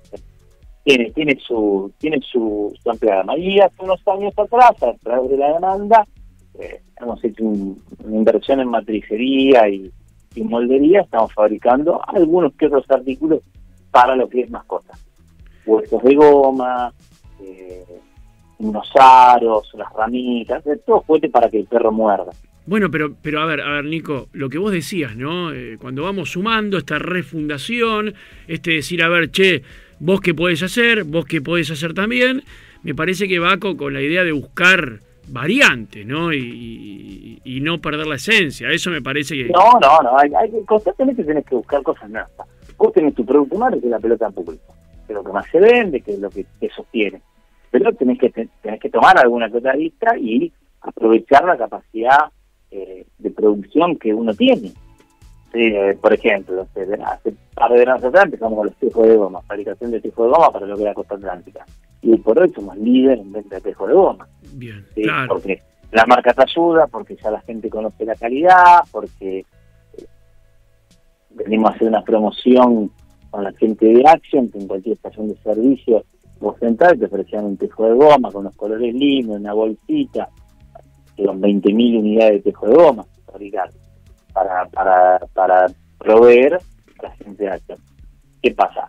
Tiene tiene su tiene su, su amplia gama. Y hace unos años atrás, a través de la demanda, eh, hemos hecho un, una inversión en matricería y, y moldería. Estamos fabricando algunos que otros artículos para lo que es mascota. Huestos de goma, eh, unos aros, las ramitas, todo juguete para que el perro muerda. Bueno, pero pero a ver, a ver, Nico, lo que vos decías, ¿no? Eh, cuando vamos sumando esta refundación, este decir, a ver, che, vos qué podés hacer, vos qué podés hacer también, me parece que va con, con la idea de buscar variantes, ¿no? Y, y, y no perder la esencia, eso me parece que... No, no, no, hay, hay, constantemente tenés que buscar cosas nuevas. Vos tenés tu producto madre, que es la pelota en público, que es lo que más se vende, que es lo que te sostiene. Pero tenés que tenés que tomar alguna cosa vista y aprovechar la capacidad eh, de producción que uno tiene. Sí, eh, por ejemplo, hace, hace un par de años atrás empezamos con los tejos de goma, fabricación de tejos de goma para lo que es la costa atlántica. Y por hoy somos líderes en venta de tejos de goma. Bien, ¿sí? Claro. Porque la marca te ayuda, porque ya la gente conoce la calidad, porque eh, venimos a hacer una promoción con la gente de Action, que en cualquier estación de servicio vos central te ofrecían un tejo de goma con los colores lindos, una bolsita, con veinte mil unidades de tejo de goma fabricar para, para, para proveer a la gente de Action. ¿Qué pasa?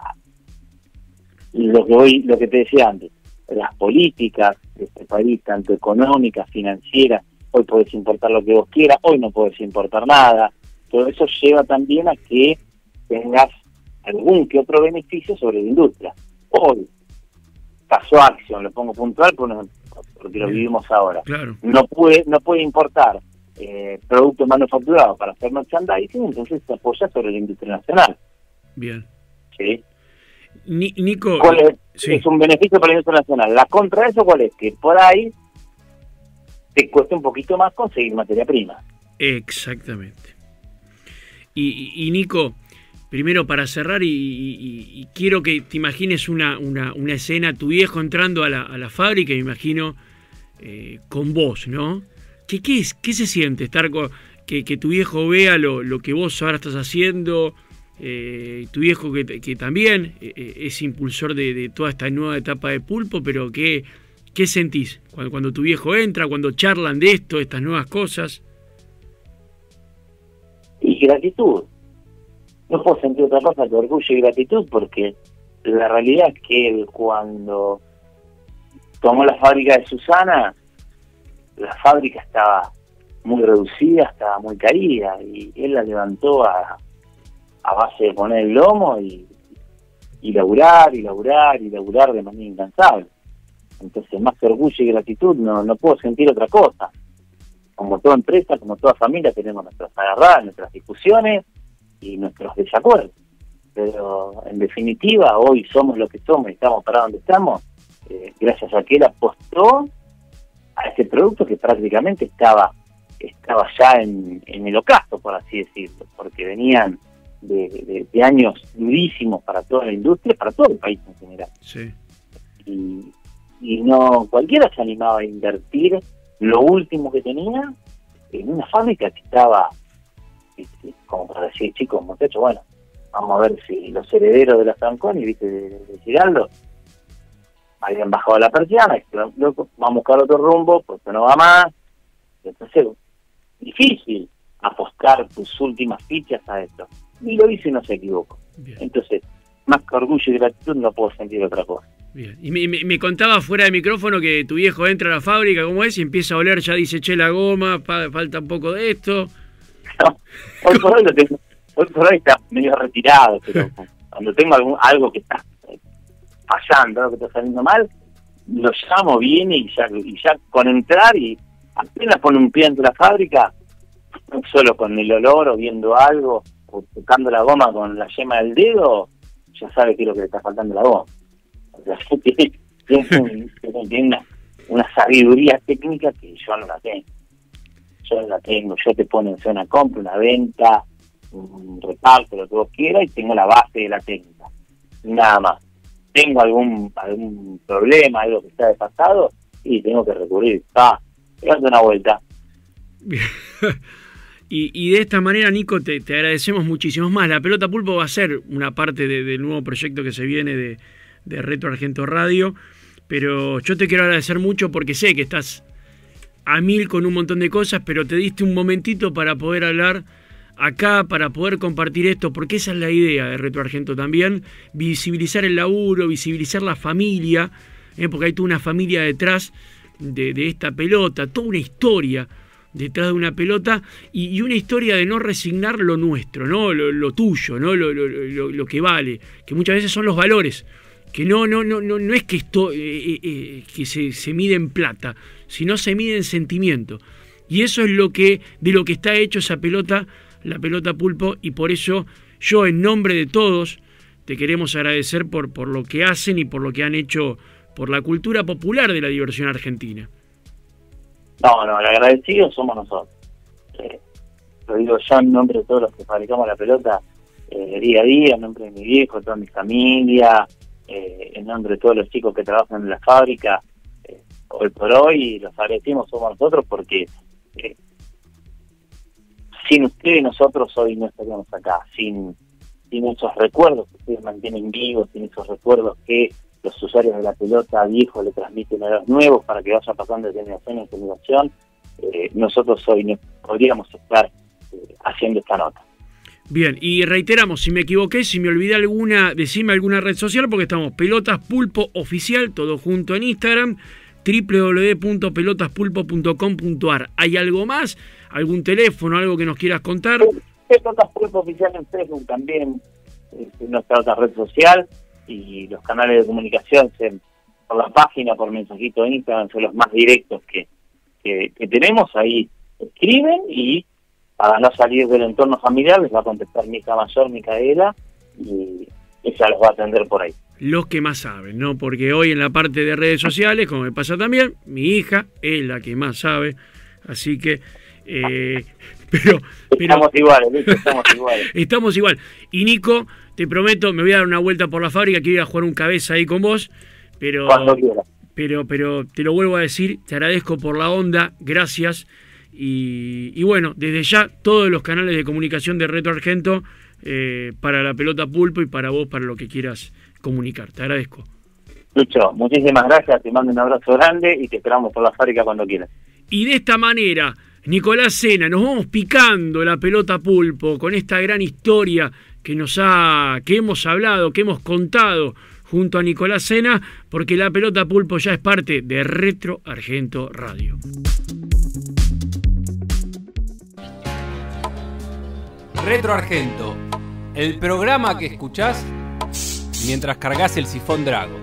Lo que voy, lo que te decía antes, las políticas de este país, tanto económicas, financieras, hoy podés importar lo que vos quieras, hoy no podés importar nada, todo eso lleva también a que tengas algún que otro beneficio sobre la industria. Hoy, caso Action, lo pongo puntual porque, porque lo vivimos ahora, Claro. no puede no puede importar eh, productos manufacturados para hacer merchandising, entonces se apoya sobre la industria nacional. Bien. ¿Sí? Ni, Nico... ¿Cuál es? Sí. Es un beneficio para la industria nacional. La contra de eso, ¿cuál es? Que por ahí te cuesta un poquito más conseguir materia prima. Exactamente. Y, y, y Nico, primero para cerrar, y, y, y quiero que te imagines una, una, una escena, tu viejo entrando a la, a la fábrica, me imagino, eh, con vos, ¿no? ¿Qué, qué, es, ¿Qué se siente estar con, que, que tu viejo vea lo, lo que vos ahora estás haciendo? Eh, tu viejo que, que también eh, es impulsor de, de toda esta nueva etapa de Pulpo, pero ¿qué, qué sentís cuando, cuando tu viejo entra, cuando charlan de esto, estas nuevas cosas? Y gratitud. No puedo sentir otra cosa que orgullo y gratitud, porque la realidad es que él, cuando tomó la fábrica de Susana, la fábrica estaba muy reducida, estaba muy caída, y él la levantó a, a base de poner el lomo y, y laburar, y laburar, y laburar de manera incansable. Entonces, más que orgullo y gratitud, no, no puedo sentir otra cosa. Como toda empresa, como toda familia, tenemos nuestras agarradas, nuestras discusiones y nuestros desacuerdos. Pero, en definitiva, hoy somos lo que somos y estamos para donde estamos, eh, gracias a que él apostó a ese producto que prácticamente estaba estaba ya en, en el ocaso, por así decirlo, porque venían de, de, de años durísimos para toda la industria, para todo el país en general. Sí. Y, y no cualquiera se animaba a invertir lo último que tenía en una fábrica que estaba, este, como para decir, chicos, muchachos, bueno, vamos a ver si los herederos de la Franconi, viste, de, de Giraldo, habían bajado la persiana, y loco, vamos a buscar otro rumbo, porque no va más. Entonces, difícil apostar tus últimas fichas a esto. Y lo hice y no se equivocó. Bien. Entonces, más que orgullo y gratitud, no puedo sentir otra cosa. Bien. Y me, me, me contaba fuera de micrófono que tu viejo entra a la fábrica, ¿cómo es? Y empieza a oler, ya dice, che, la goma, pa, falta un poco de esto. No, hoy por hoy lo tengo, hoy por hoy está medio retirado, pero cuando tengo algún, algo que está fallando, algo que está saliendo mal, lo llamo, viene y ya, y ya con entrar y apenas pone un pie ante la fábrica, no solo con el olor o viendo algo, o tocando la goma con la yema del dedo, ya sabe qué es lo que le está faltando a la goma. O sea, tiene, tiene, tiene una, una sabiduría técnica que yo no la tengo. Yo no la tengo. Yo te pongo en una compra, una venta, un reparto, lo que vos quieras, y tengo la base de la técnica. Nada más. Tengo algún algún problema, algo que está desfasado, y tengo que recurrir. Ah, date una vuelta. Y, y de esta manera, Nico, te, te agradecemos muchísimo más. La Pelota Pulpo va a ser una parte de, del nuevo proyecto que se viene de, de Retro Argento Radio, pero yo te quiero agradecer mucho porque sé que estás a mil con un montón de cosas, pero te diste un momentito para poder hablar acá, para poder compartir esto, porque esa es la idea de Retro Argento también, visibilizar el laburo, visibilizar la familia, ¿eh? Porque hay toda una familia detrás de, de esta pelota, toda una historia detrás de una pelota y, y una historia de no resignar lo nuestro, ¿no? Lo, lo tuyo, ¿no? Lo, lo, lo, lo que vale, que muchas veces son los valores, que no, no, no, no, no es que esto eh, eh, que se, se mide en plata, sino se mide en sentimiento. Y eso es lo que, de lo que está hecho esa pelota, la Pelota Pulpo, y por eso yo, en nombre de todos, te queremos agradecer por, por lo que hacen y por lo que han hecho por la cultura popular de la diversión argentina. No, no, el agradecido somos nosotros. Eh, lo digo yo en nombre de todos los que fabricamos la pelota eh, día a día, en nombre de mi viejo, de toda mi familia, eh, en nombre de todos los chicos que trabajan en la fábrica. Eh, hoy por hoy los agradecimos somos nosotros porque eh, sin ustedes nosotros hoy no estaríamos acá, sin, sin esos recuerdos que ustedes mantienen vivos, sin esos recuerdos que los usuarios de la pelota viejos le transmiten a los nuevos para que vaya pasando de generación en generación, eh, nosotros hoy no podríamos estar eh, haciendo esta nota. Bien, y reiteramos, si me equivoqué, si me olvidé alguna, decime alguna red social, porque estamos Pelotas Pulpo Oficial, todo junto en Instagram, doble u doble u doble u punto pelotas pulpo punto com punto a r. ¿Hay algo más? ¿Algún teléfono, algo que nos quieras contar? Pelotas Pulpo Oficial en Facebook también, eh, nuestra otra red social, y los canales de comunicación se, por la página, por mensajito de Instagram, son los más directos que, que, que tenemos. Ahí escriben y para no salir del entorno familiar les va a contestar mi hija mayor, Micaela, y ella los va a atender por ahí. Los que más saben, ¿no? Porque hoy en la parte de redes sociales, como me pasa también, mi hija es la que más sabe, así que... Eh, pero, pero estamos iguales, ¿viste? Estamos iguales. Estamos igual. Y Nico, te prometo, me voy a dar una vuelta por la fábrica, quiero ir a jugar un cabeza ahí con vos, pero, cuando quieras. Pero, pero te lo vuelvo a decir, te agradezco por la onda, gracias. Y, y bueno, desde ya, todos los canales de comunicación de Retro Argento, eh, para la Pelota Pulpo y para vos, para lo que quieras comunicar. Te agradezco. Lucho, muchísimas gracias, te mando un abrazo grande y te esperamos por la fábrica cuando quieras. Y de esta manera, Nicolás Sena, nos vamos picando la Pelota Pulpo con esta gran historia que nos ha, que hemos hablado, que hemos contado junto a Nicolás Sena, porque la Pelota Pulpo ya es parte de Retro Argento Radio. Retro Argento, el programa que escuchás mientras cargas el sifón Drago.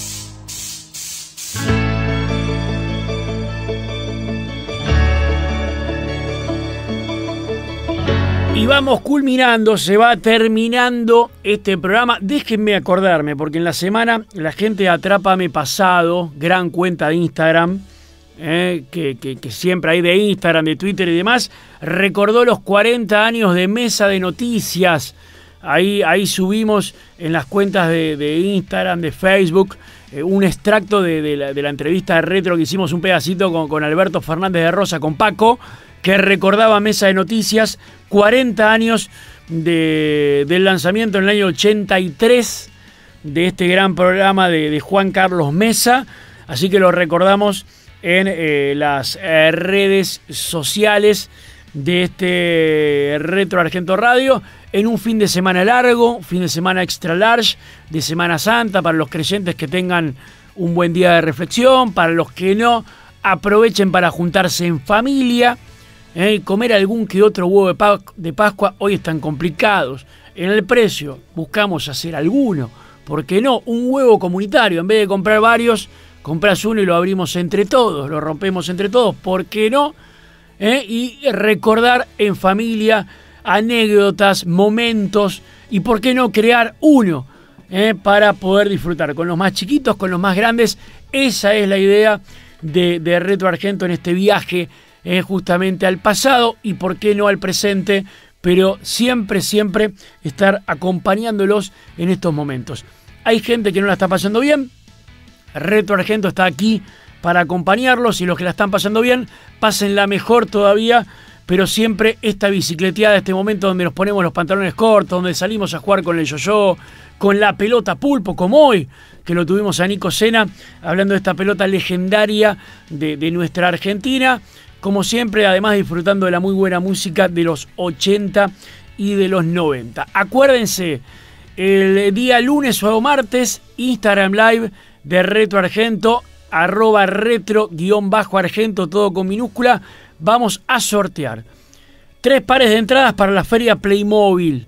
Y vamos culminando, se va terminando este programa. Déjenme acordarme, porque en la semana la gente de Atrápame Pasado, gran cuenta de Instagram, eh, que, que, que siempre hay de Instagram, de Twitter y demás, recordó los cuarenta años de Mesa de Noticias. Ahí, ahí subimos en las cuentas de, de Instagram, de Facebook, eh, un extracto de, de, la, de la entrevista de Retro que hicimos, un pedacito con, con Alberto Fernández de Rosa, con Paco, que recordaba Mesa de Noticias, cuarenta años de, del lanzamiento en el año ochenta y tres de este gran programa de, de Juan Carlos Mesa. Así que lo recordamos en eh, las eh, redes sociales de este Retro Argento Radio, en un fin de semana largo, fin de semana extra large, de Semana Santa, para los creyentes que tengan un buen día de reflexión, para los que no, aprovechen para juntarse en familia, ¿eh? Comer algún que otro huevo de, pa de Pascua hoy están complicados. En el precio buscamos hacer alguno. ¿Por qué no? Un huevo comunitario. En vez de comprar varios, compras uno y lo abrimos entre todos, lo rompemos entre todos. ¿Por qué no? ¿Eh? Y recordar en familia anécdotas, momentos, y por qué no crear uno ¿eh? para poder disfrutar con los más chiquitos, con los más grandes. Esa es la idea de, de Retro Argento en este viaje eh, justamente al pasado y por qué no al presente, pero siempre, siempre estar acompañándolos en estos momentos. Hay gente que no la está pasando bien, Retro Argento está aquí para acompañarlos, y los que la están pasando bien, pásenla mejor todavía, pero siempre esta bicicleteada, este momento donde nos ponemos los pantalones cortos, donde salimos a jugar con el yo-yo, con la pelota pulpo, como hoy, que lo tuvimos a Nico Sena, hablando de esta pelota legendaria de, de nuestra Argentina, como siempre, además disfrutando de la muy buena música de los ochenta y de los noventa. Acuérdense, el día lunes o martes, Instagram Live de Retro Argento, arroba retro guión bajo argento, todo con minúscula. Vamos a sortear tres pares de entradas para la feria Playmobil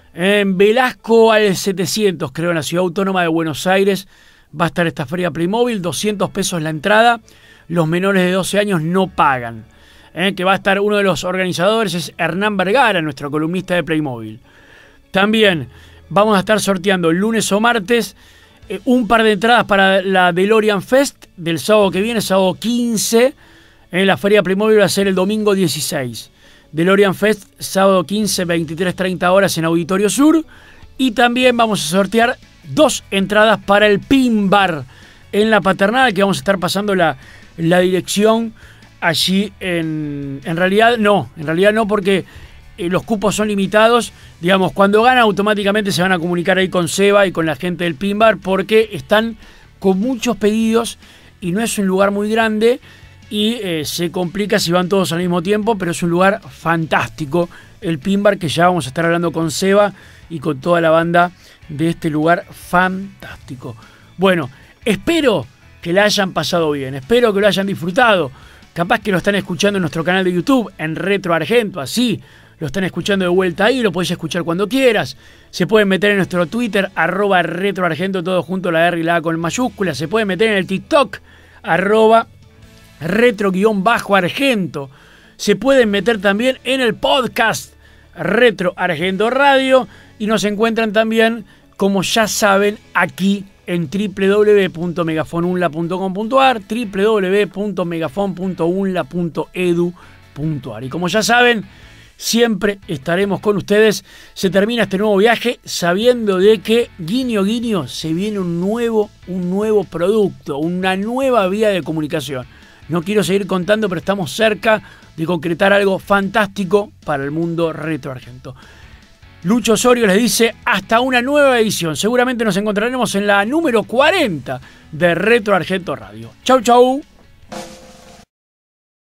en Velasco al setecientos, creo, en la Ciudad Autónoma de Buenos Aires. Va a estar esta feria Playmobil, doscientos pesos la entrada. Los menores de doce años no pagan. Eh, que va a estar uno de los organizadores, es Hernán Vergara, nuestro columnista de Playmobil. También vamos a estar sorteando el lunes o martes eh, un par de entradas para la DeLorean Fest del sábado que viene, sábado quince. En la feria Playmobil va a ser el domingo dieciséis. DeLorean Fest, sábado quince, veintitrés treinta horas en Auditorio Sur. Y también vamos a sortear dos entradas para el Pin Bar en la Paternal, que vamos a estar pasando la, la dirección allí en... En realidad no, en realidad no, porque eh, los cupos son limitados. Digamos, cuando gana automáticamente se van a comunicar ahí con Seba y con la gente del Pin Bar, porque están con muchos pedidos y no es un lugar muy grande. Y eh, se complica si van todos al mismo tiempo, pero es un lugar fantástico, el Pin Bar, que ya vamos a estar hablando con Seba y con toda la banda de este lugar fantástico. Bueno, espero que la hayan pasado bien, espero que lo hayan disfrutado. Capaz que lo están escuchando en nuestro canal de YouTube, en Retro Argento, así lo están escuchando de vuelta ahí, lo podés escuchar cuando quieras. Se pueden meter en nuestro Twitter, arroba Retro Argento, todo junto, la R y la A con mayúsculas. Se pueden meter en el TikTok, arroba retro-argento. Se pueden meter también en el podcast Retro Argento Radio, y nos encuentran también, como ya saben, aquí en w w w punto megafon unla punto com punto a r, w w w punto megafon punto unla punto edu punto a r. Y como ya saben, siempre estaremos con ustedes. Se termina este nuevo viaje sabiendo de que, guiño guiño, se viene un nuevo, un nuevo producto, una nueva vía de comunicación. No quiero seguir contando, pero estamos cerca de concretar algo fantástico para el mundo Retro Argento. Lucho Osorio les dice hasta una nueva edición. Seguramente nos encontraremos en la número cuarenta de Retro Argento Radio. Chau, chau.